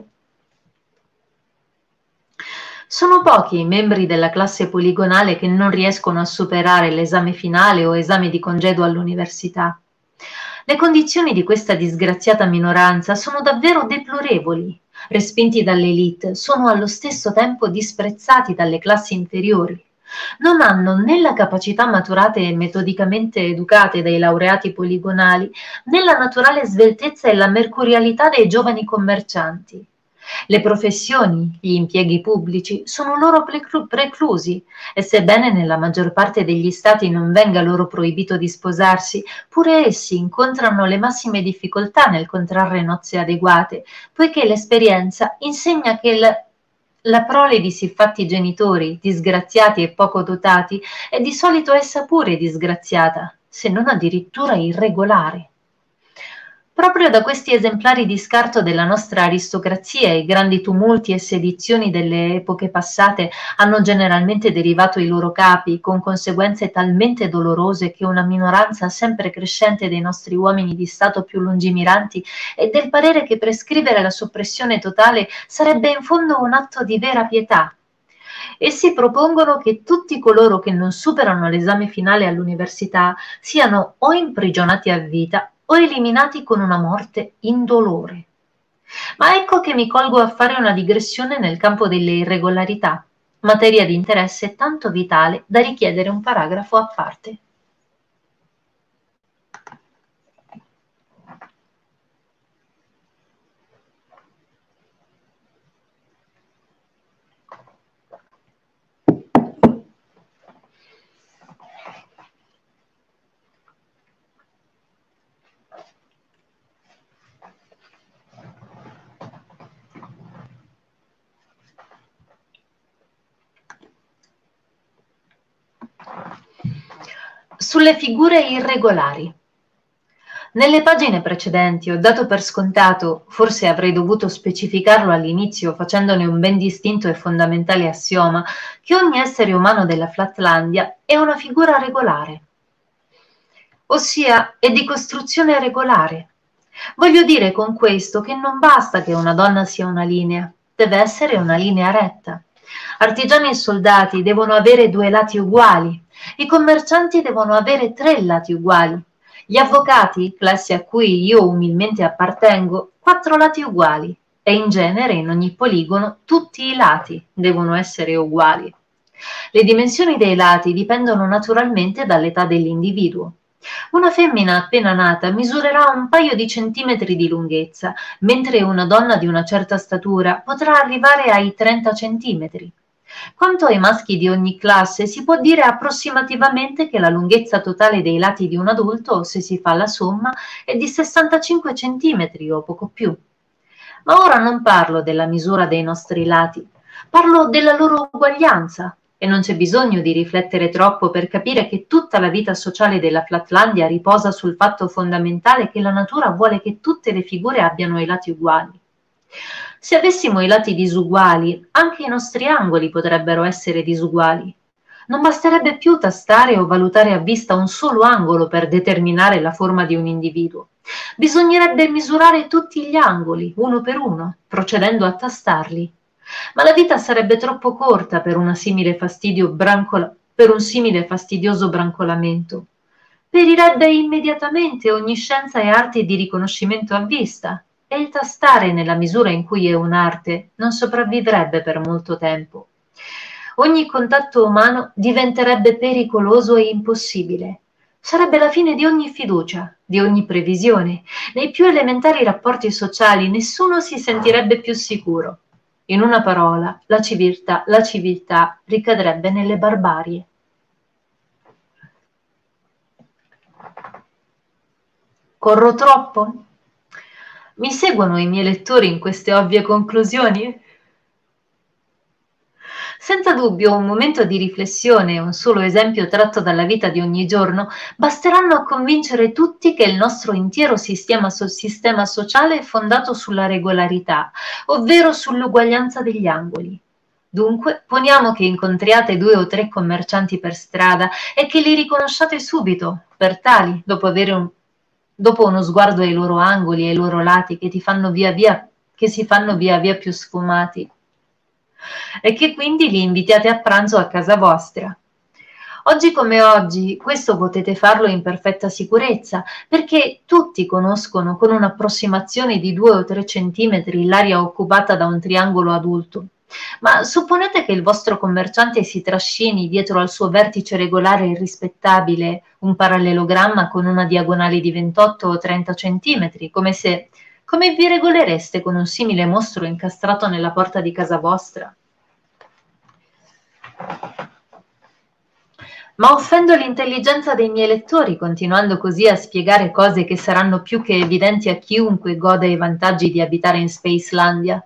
Speaker 1: Sono pochi i membri della classe poligonale che non riescono a superare l'esame finale o esame di congedo all'università. Le condizioni di questa disgraziata minoranza sono davvero deplorevoli. Respinti dall'élite, sono allo stesso tempo disprezzati dalle classi inferiori. Non hanno né la capacità maturate e metodicamente educate dai laureati poligonali, né la naturale sveltezza e la mercurialità dei giovani commercianti. Le professioni, gli impieghi pubblici, sono loro preclusi e sebbene nella maggior parte degli stati non venga loro proibito di sposarsi, pure essi incontrano le massime difficoltà nel contrarre nozze adeguate, poiché l'esperienza insegna che la prole di siffatti genitori, disgraziati e poco dotati, è di solito essa pure disgraziata, se non addirittura irregolare. Proprio da questi esemplari di scarto della nostra aristocrazia i grandi tumulti e sedizioni delle epoche passate hanno generalmente derivato i loro capi, con conseguenze talmente dolorose che una minoranza sempre crescente dei nostri uomini di Stato più lungimiranti è del parere che prescrivere la soppressione totale sarebbe in fondo un atto di vera pietà. Essi propongono che tutti coloro che non superano l'esame finale all'università siano o imprigionati a vita o eliminati con una morte indolore. Ma ecco che mi colgo a fare una digressione nel campo delle irregolarità, materia di interesse tanto vitale da richiedere un paragrafo a parte. Sulle figure irregolari. Nelle pagine precedenti ho dato per scontato, forse avrei dovuto specificarlo all'inizio facendone un ben distinto e fondamentale assioma, che ogni essere umano della Flatlandia è una figura regolare, ossia è di costruzione regolare. Voglio dire con questo che non basta che una donna sia una linea, deve essere una linea retta. Artigiani e soldati devono avere 2 lati uguali, i commercianti devono avere 3 lati uguali, gli avvocati, classe a cui io umilmente appartengo, 4 lati uguali e in genere in ogni poligono tutti i lati devono essere uguali. Le dimensioni dei lati dipendono naturalmente dall'età dell'individuo. Una femmina appena nata misurerà un paio di centimetri di lunghezza, mentre una donna di una certa statura potrà arrivare ai 30 centimetri. Quanto ai maschi di ogni classe, si può dire approssimativamente che la lunghezza totale dei lati di un adulto, se si fa la somma, è di 65 centimetri o poco più. Ma ora non parlo della misura dei nostri lati, parlo della loro uguaglianza. E non c'è bisogno di riflettere troppo per capire che tutta la vita sociale della Flatlandia riposa sul fatto fondamentale che la natura vuole che tutte le figure abbiano i lati uguali. Se avessimo i lati disuguali, anche i nostri angoli potrebbero essere disuguali. Non basterebbe più tastare o valutare a vista un solo angolo per determinare la forma di un individuo. Bisognerebbe misurare tutti gli angoli, uno per uno, procedendo a tastarli. Ma la vita sarebbe troppo corta per un simile fastidioso brancolamento. Perirebbe immediatamente ogni scienza e arte di riconoscimento a vista, e il tastare, nella misura in cui è un'arte, non sopravvivrebbe per molto tempo. Ogni contatto umano diventerebbe pericoloso e impossibile. Sarebbe la fine di ogni fiducia, di ogni previsione. Nei più elementari rapporti sociali nessuno si sentirebbe più sicuro. In una parola, la civiltà ricadrebbe nelle barbarie. Corro troppo? Mi seguono i miei lettori in queste ovvie conclusioni? Senza dubbio un momento di riflessione e un solo esempio tratto dalla vita di ogni giorno basteranno a convincere tutti che il nostro intero sistema sociale è fondato sulla regolarità, ovvero sull'uguaglianza degli angoli. Dunque, poniamo che incontriate 2 o 3 commercianti per strada e che li riconosciate subito, per tali, dopo uno sguardo ai loro angoli e ai loro lati che si fanno via via più sfumati, e che quindi li invitiate a pranzo a casa vostra. Oggi come oggi questo potete farlo in perfetta sicurezza, perché tutti conoscono con un'approssimazione di 2 o 3 centimetri l'area occupata da un triangolo adulto. Ma supponete che il vostro commerciante si trascini dietro al suo vertice regolare irrispettabile un parallelogramma con una diagonale di 28 o 30 centimetri, come vi regolereste con un simile mostro incastrato nella porta di casa vostra? Ma offendo l'intelligenza dei miei lettori continuando così a spiegare cose che saranno più che evidenti a chiunque goda i vantaggi di abitare in Spacelandia.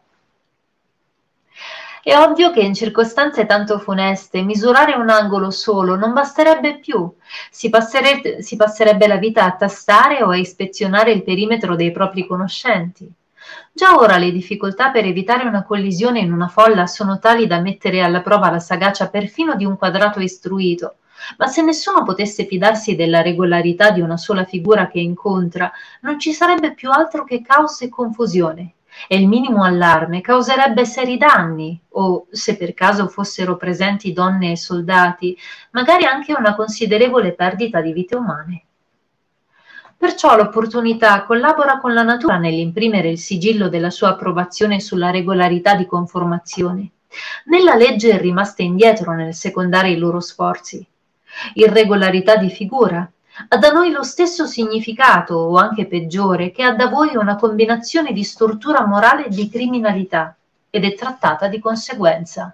Speaker 1: È ovvio che in circostanze tanto funeste misurare un angolo solo non basterebbe più. Si passerebbe la vita a tastare o a ispezionare il perimetro dei propri conoscenti. Già ora le difficoltà per evitare una collisione in una folla sono tali da mettere alla prova la sagacia perfino di un quadrato istruito. Ma se nessuno potesse fidarsi della regolarità di una sola figura che incontra, non ci sarebbe più altro che caos e confusione, e il minimo allarme causerebbe seri danni, o, se per caso fossero presenti donne e soldati, magari anche una considerevole perdita di vite umane. Perciò l'opportunità collabora con la natura nell'imprimere il sigillo della sua approvazione sulla regolarità di conformazione. Nella legge è rimasta indietro nel secondare i loro sforzi. Irregolarità di figura ha da noi lo stesso significato, o anche peggiore, che ha da voi una combinazione di stortura morale e di criminalità, ed è trattata di conseguenza.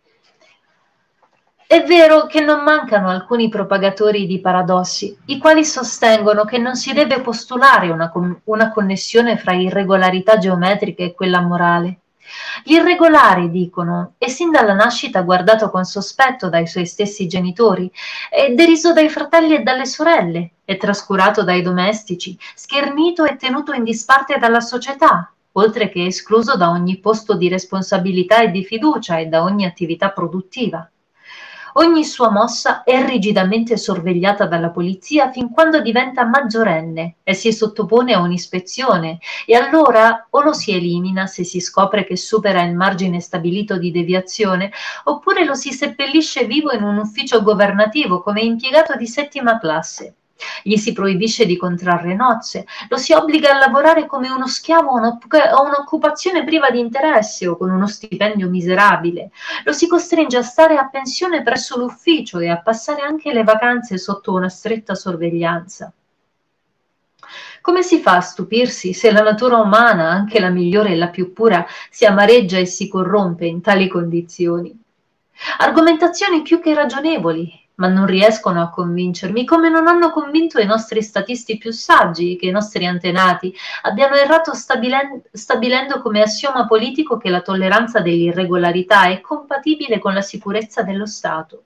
Speaker 1: È vero che non mancano alcuni propagatori di paradossi, i quali sostengono che non si deve postulare una connessione fra irregolarità geometrica e quella morale. L'irregolare, dicono, è sin dalla nascita guardato con sospetto dai suoi stessi genitori, è deriso dai fratelli e dalle sorelle, è trascurato dai domestici, schernito e tenuto in disparte dalla società, oltre che escluso da ogni posto di responsabilità e di fiducia e da ogni attività produttiva. Ogni sua mossa è rigidamente sorvegliata dalla polizia fin quando diventa maggiorenne e si sottopone a un'ispezione, e allora o lo si elimina se si scopre che supera il margine stabilito di deviazione, oppure lo si seppellisce vivo in un ufficio governativo come impiegato di 7ª classe. Gli si proibisce di contrarre nozze, lo si obbliga a lavorare come uno schiavo o un'occupazione priva di interesse o con uno stipendio miserabile, lo si costringe a stare a pensione presso l'ufficio e a passare anche le vacanze sotto una stretta sorveglianza. Come si fa a stupirsi se la natura umana, anche la migliore e la più pura, si amareggia e si corrompe in tali condizioni? Argomentazioni più che ragionevoli, ma non riescono a convincermi, come non hanno convinto i nostri statisti più saggi che i nostri antenati abbiano errato stabilendo come assioma politico che la tolleranza dell'irregolarità è compatibile con la sicurezza dello Stato.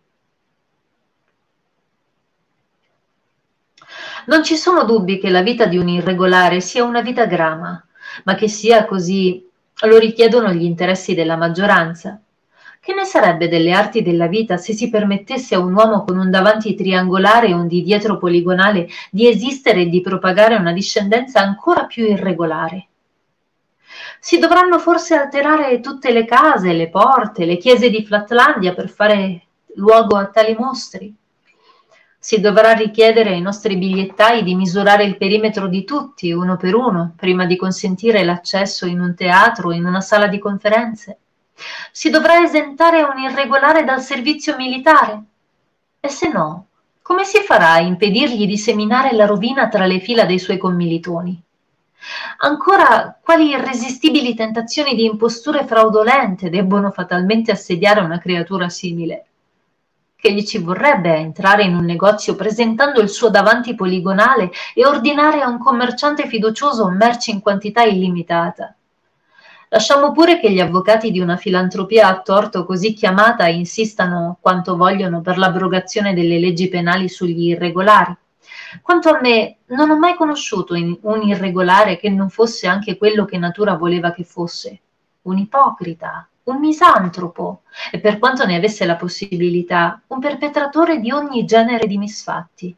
Speaker 1: Non ci sono dubbi che la vita di un irregolare sia una vita grama, ma che sia così lo richiedono gli interessi della maggioranza. Che ne sarebbe delle arti della vita se si permettesse a un uomo con un davanti triangolare e un di dietro poligonale di esistere e di propagare una discendenza ancora più irregolare? Si dovranno forse alterare tutte le case, le porte, le chiese di Flatlandia per fare luogo a tali mostri? Si dovrà richiedere ai nostri bigliettai di misurare il perimetro di tutti, uno per uno, prima di consentire l'accesso in un teatro o in una sala di conferenze? Si dovrà esentare un irregolare dal servizio militare? E se no, come si farà a impedirgli di seminare la rovina tra le fila dei suoi commilitoni? Ancora, quali irresistibili tentazioni di imposture fraudolente debbono fatalmente assediare una creatura simile? Che gli ci vorrebbe a entrare in un negozio presentando il suo davanti poligonale e ordinare a un commerciante fiducioso merci in quantità illimitata? Lasciamo pure che gli avvocati di una filantropia a torto così chiamata insistano quanto vogliono per l'abrogazione delle leggi penali sugli irregolari. Quanto a me, non ho mai conosciuto un irregolare che non fosse anche quello che natura voleva che fosse, un ipocrita, un misantropo e, per quanto ne avesse la possibilità, un perpetratore di ogni genere di misfatti.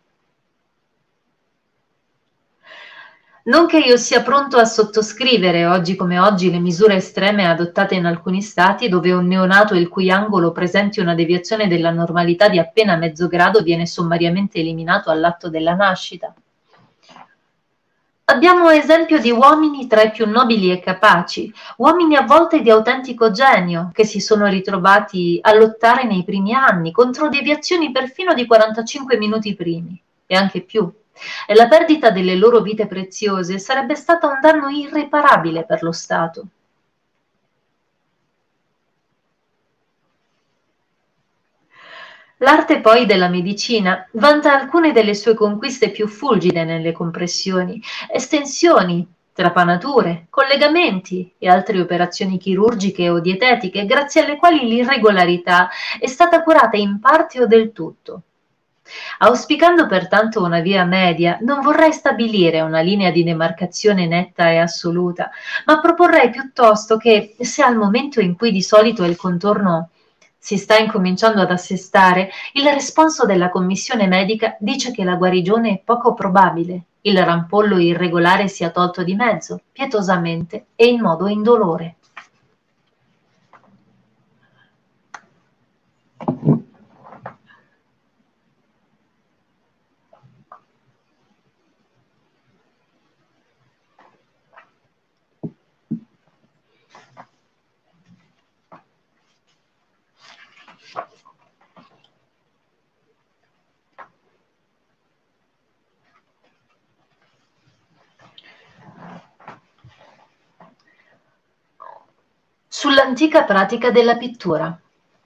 Speaker 1: Non che io sia pronto a sottoscrivere oggi come oggi le misure estreme adottate in alcuni stati dove un neonato il cui angolo presenti una deviazione della normalità di appena mezzo grado viene sommariamente eliminato all'atto della nascita. Abbiamo esempio di uomini tra i più nobili e capaci, uomini a volte di autentico genio, che si sono ritrovati a lottare nei primi anni contro deviazioni perfino di 45 minuti primi, e anche più. E la perdita delle loro vite preziose sarebbe stata un danno irreparabile per lo Stato. L'arte poi della medicina vanta alcune delle sue conquiste più fulgide nelle compressioni, estensioni, trapanature, collegamenti e altre operazioni chirurgiche o dietetiche grazie alle quali l'irregolarità è stata curata in parte o del tutto. Auspicando pertanto una via media, non vorrei stabilire una linea di demarcazione netta e assoluta, ma proporrei piuttosto che, se al momento in cui di solito il contorno si sta incominciando ad assestare, il responso della commissione medica dice che la guarigione è poco probabile, il rampollo irregolare sia tolto di mezzo, pietosamente e in modo indolore. Sull'antica pratica della pittura.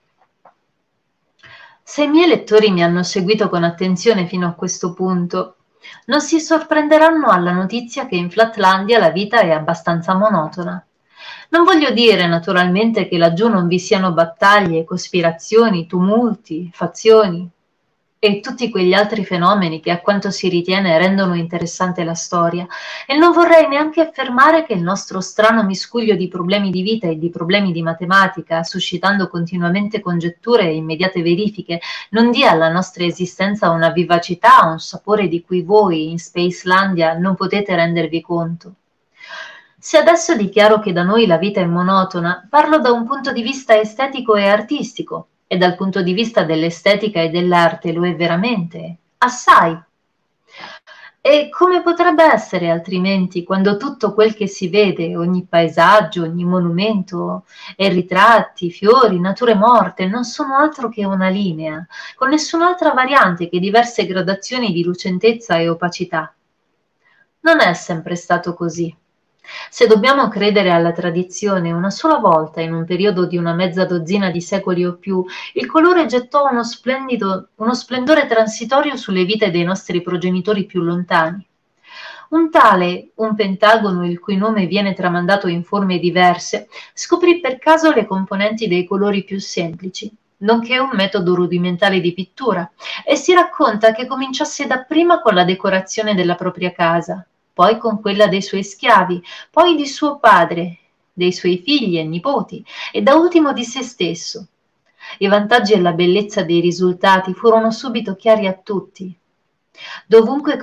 Speaker 1: Se i miei lettori mi hanno seguito con attenzione fino a questo punto, non si sorprenderanno alla notizia che in Flatlandia la vita è abbastanza monotona. Non voglio dire naturalmente che laggiù non vi siano battaglie, cospirazioni, tumulti, fazioni e tutti quegli altri fenomeni che, a quanto si ritiene, rendono interessante la storia, e non vorrei neanche affermare che il nostro strano miscuglio di problemi di vita e di problemi di matematica, suscitando continuamente congetture e immediate verifiche, non dia alla nostra esistenza una vivacità, un sapore di cui voi, in Spacelandia, non potete rendervi conto. Se adesso dichiaro che da noi la vita è monotona, parlo da un punto di vista estetico e artistico, e dal punto di vista dell'estetica e dell'arte lo è veramente, assai. E come potrebbe essere altrimenti quando tutto quel che si vede, ogni paesaggio, ogni monumento, e ritratti, fiori, nature morte, non sono altro che una linea, con nessun'altra variante che diverse gradazioni di lucentezza e opacità? Non è sempre stato così. Se dobbiamo credere alla tradizione, una sola volta, in un periodo di una mezza dozzina di secoli o più, il colore gettò uno splendore transitorio sulle vite dei nostri progenitori più lontani. Un pentagono il cui nome viene tramandato in forme diverse, scoprì per caso le componenti dei colori più semplici, nonché un metodo rudimentale di pittura, e si racconta che cominciasse dapprima con la decorazione della propria casa, poi con quella dei suoi schiavi, poi di suo padre, dei suoi figli e nipoti, e da ultimo di se stesso, I vantaggi e la bellezza dei risultati furono subito chiari a tutti. Dovunque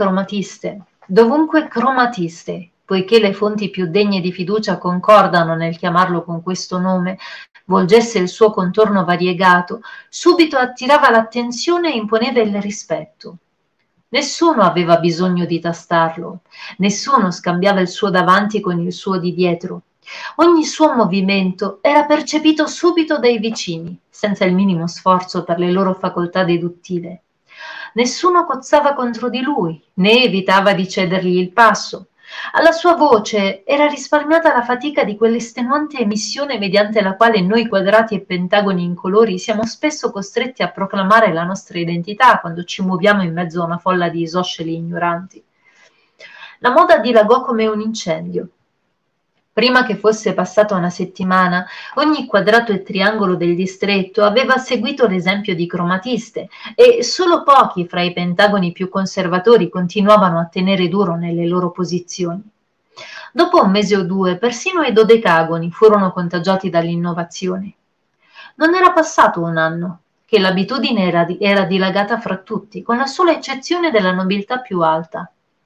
Speaker 1: cromatiste, poiché le fonti più degne di fiducia concordano nel chiamarlo con questo nome, volgesse il suo contorno variegato, subito attirava l'attenzione e imponeva il rispetto. Nessuno aveva bisogno di tastarlo, nessuno scambiava il suo davanti con il suo di dietro. Ogni suo movimento era percepito subito dai vicini, senza il minimo sforzo per le loro facoltà deduttive. Nessuno cozzava contro di lui, né evitava di cedergli il passo. Alla sua voce era risparmiata la fatica di quell'estenuante emissione mediante la quale noi quadrati e pentagoni incolori siamo spesso costretti a proclamare la nostra identità quando ci muoviamo in mezzo a una folla di isosceli ignoranti. La moda dilagò come un incendio. Prima che fosse passata una settimana, ogni quadrato e triangolo del distretto aveva seguito l'esempio di cromatiste e solo pochi fra i pentagoni più conservatori continuavano a tenere duro nelle loro posizioni. Dopo un mese o due, persino i dodecagoni furono contagiati dall'innovazione. Non era passato un anno che l'abitudine era dilagata fra tutti, con la sola eccezione della nobiltà più alta.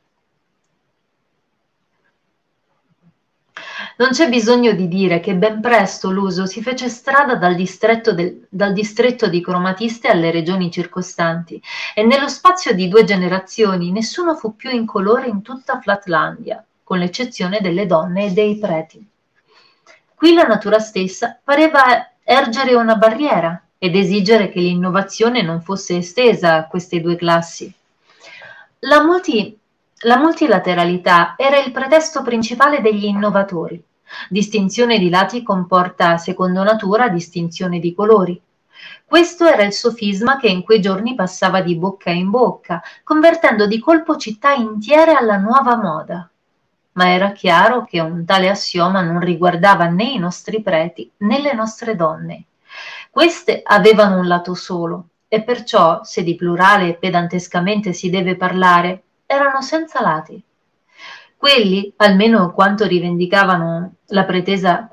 Speaker 1: Non c'è bisogno di dire che ben presto l'uso si fece strada dal distretto di cromatiste alle regioni circostanti e nello spazio di 2 generazioni nessuno fu più incolore in tutta Flatlandia, con l'eccezione delle donne e dei preti. Qui la natura stessa pareva ergere una barriera ed esigere che l'innovazione non fosse estesa a queste 2 classi. La multilateralità era il pretesto principale degli innovatori. Distinzione di lati comporta, secondo natura, distinzione di colori. Questo era il sofisma che in quei giorni passava di bocca in bocca, convertendo di colpo città intiere alla nuova moda. Ma era chiaro che un tale assioma non riguardava né i nostri preti né le nostre donne. Queste avevano un lato solo, e perciò, se di plurale pedantescamente si deve parlare, erano senza lati. Quelli, almeno quando rivendicavano la pretesa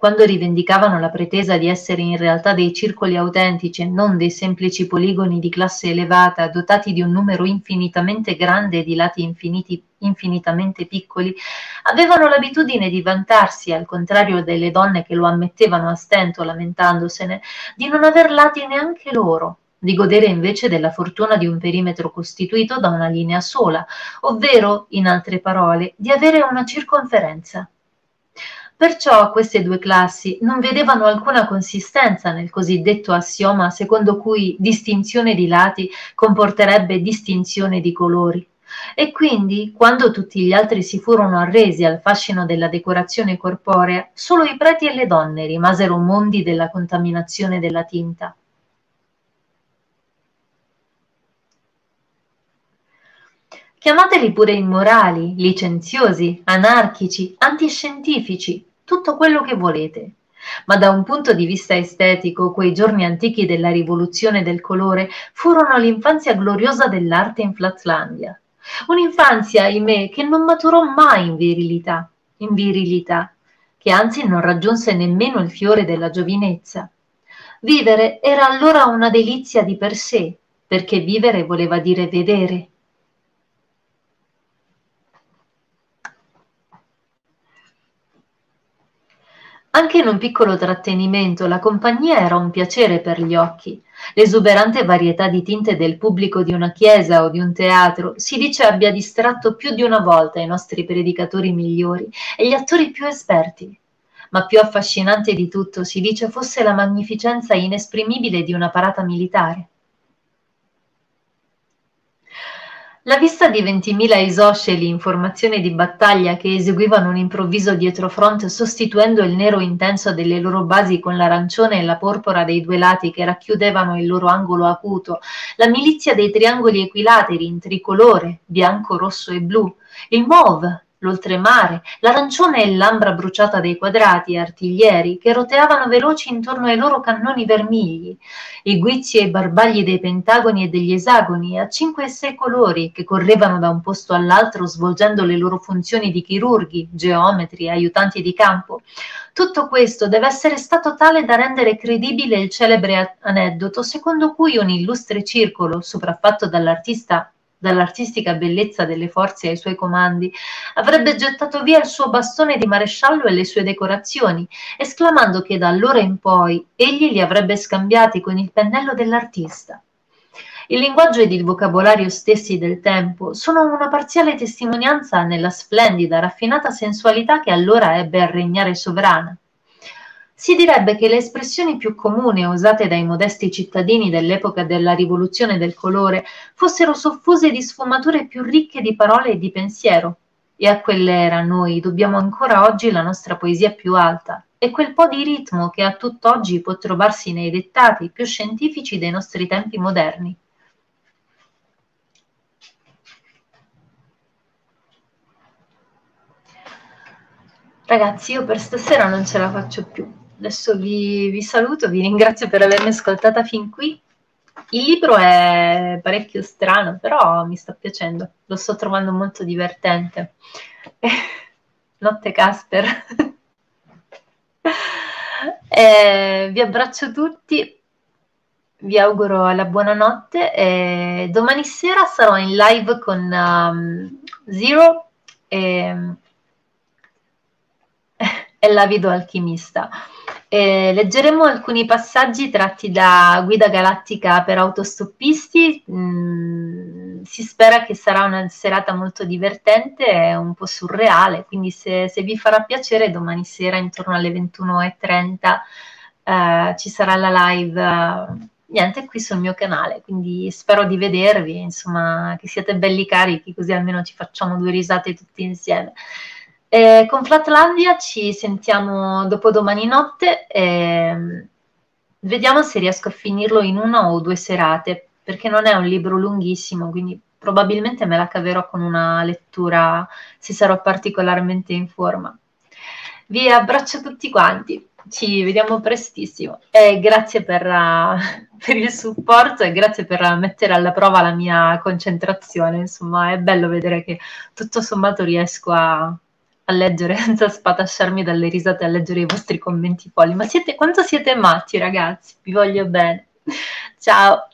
Speaker 1: di essere in realtà dei circoli autentici e non dei semplici poligoni di classe elevata dotati di un numero infinitamente grande e di lati infinitamente piccoli, avevano l'abitudine di vantarsi, al contrario delle donne che lo ammettevano a stento lamentandosene, di non aver lati neanche loro, di godere invece della fortuna di un perimetro costituito da una linea sola, ovvero, in altre parole, di avere una circonferenza. Perciò queste 2 classi non vedevano alcuna consistenza nel cosiddetto assioma secondo cui distinzione di lati comporterebbe distinzione di colori. E quindi, quando tutti gli altri si furono arresi al fascino della decorazione corporea, solo i preti e le donne rimasero mondi della contaminazione della tinta. Chiamateli pure immorali, licenziosi, anarchici, antiscientifici, tutto quello che volete. Ma da un punto di vista estetico, quei giorni antichi della rivoluzione del colore furono l'infanzia gloriosa dell'arte in Flatlandia. Un'infanzia, ahimè, che non maturò mai in virilità, che anzi non raggiunse nemmeno il fiore della giovinezza. Vivere era allora una delizia di per sé, perché vivere voleva dire vedere. Anche in un piccolo trattenimento la compagnia era un piacere per gli occhi. L'esuberante varietà di tinte del pubblico di una chiesa o di un teatro si dice abbia distratto più di una volta i nostri predicatori migliori e gli attori più esperti. Ma più affascinante di tutto si dice fosse la magnificenza inesprimibile di una parata militare. La vista di 20.000 isosceli in formazione di battaglia che eseguivano un improvviso dietrofront sostituendo il nero intenso delle loro basi con l'arancione e la porpora dei 2 lati che racchiudevano il loro angolo acuto, la milizia dei triangoli equilateri in tricolore, bianco, rosso e blu, il mauve l'oltremare, l'arancione e l'ambra bruciata dei quadrati artiglieri che roteavano veloci intorno ai loro cannoni vermigli, i guizzi e i barbagli dei pentagoni e degli esagoni a 5 e 6 colori che correvano da un posto all'altro svolgendo le loro funzioni di chirurghi, geometri, aiutanti di campo. Tutto questo deve essere stato tale da rendere credibile il celebre aneddoto secondo cui un illustre circolo, sopraffatto dall'artistica bellezza delle forze ai suoi comandi, avrebbe gettato via il suo bastone di maresciallo e le sue decorazioni, esclamando che da allora in poi egli li avrebbe scambiati con il pennello dell'artista. Il linguaggio ed il vocabolario stessi del tempo sono una parziale testimonianza nella splendida, raffinata sensualità che allora ebbe a regnare sovrana. Si direbbe che le espressioni più comuni usate dai modesti cittadini dell'epoca della rivoluzione del colore fossero soffuse di sfumature più ricche di parole e di pensiero, e a quell'era noi dobbiamo ancora oggi la nostra poesia più alta e quel po' di ritmo che a tutt'oggi può trovarsi nei dettati più scientifici dei nostri tempi moderni. Ragazzi, io per stasera non ce la faccio più. Adesso vi saluto, vi ringrazio per avermi ascoltata fin qui. Il libro è parecchio strano, però mi sta piacendo, lo sto trovando molto divertente. Notte Casper. Vi abbraccio tutti, vi auguro la buonanotte e domani sera sarò in live con Zero e l'Avido Alchimista. Leggeremo alcuni passaggi tratti da Guida Galattica per autostoppisti. Si spera che sarà una serata molto divertente e un po' surreale, quindi se vi farà piacere domani sera intorno alle 21:30 ci sarà la live niente qui sul mio canale, quindi spero di vedervi, insomma che siate belli carichi, così almeno ci facciamo 2 risate tutti insieme. Con Flatlandia ci sentiamo dopodomani notte e vediamo se riesco a finirlo in 1 o 2 serate, perché non è un libro lunghissimo, quindi probabilmente me la caverò con una lettura se sarò particolarmente in forma. Vi abbraccio tutti quanti, ci vediamo prestissimo e grazie per il supporto e grazie per mettere alla prova la mia concentrazione, insomma è bello vedere che tutto sommato riesco a leggere senza spatasciarmi dalle risate, a leggere i vostri commenti folli. Ma quanto siete matti, ragazzi, vi voglio bene. Ciao.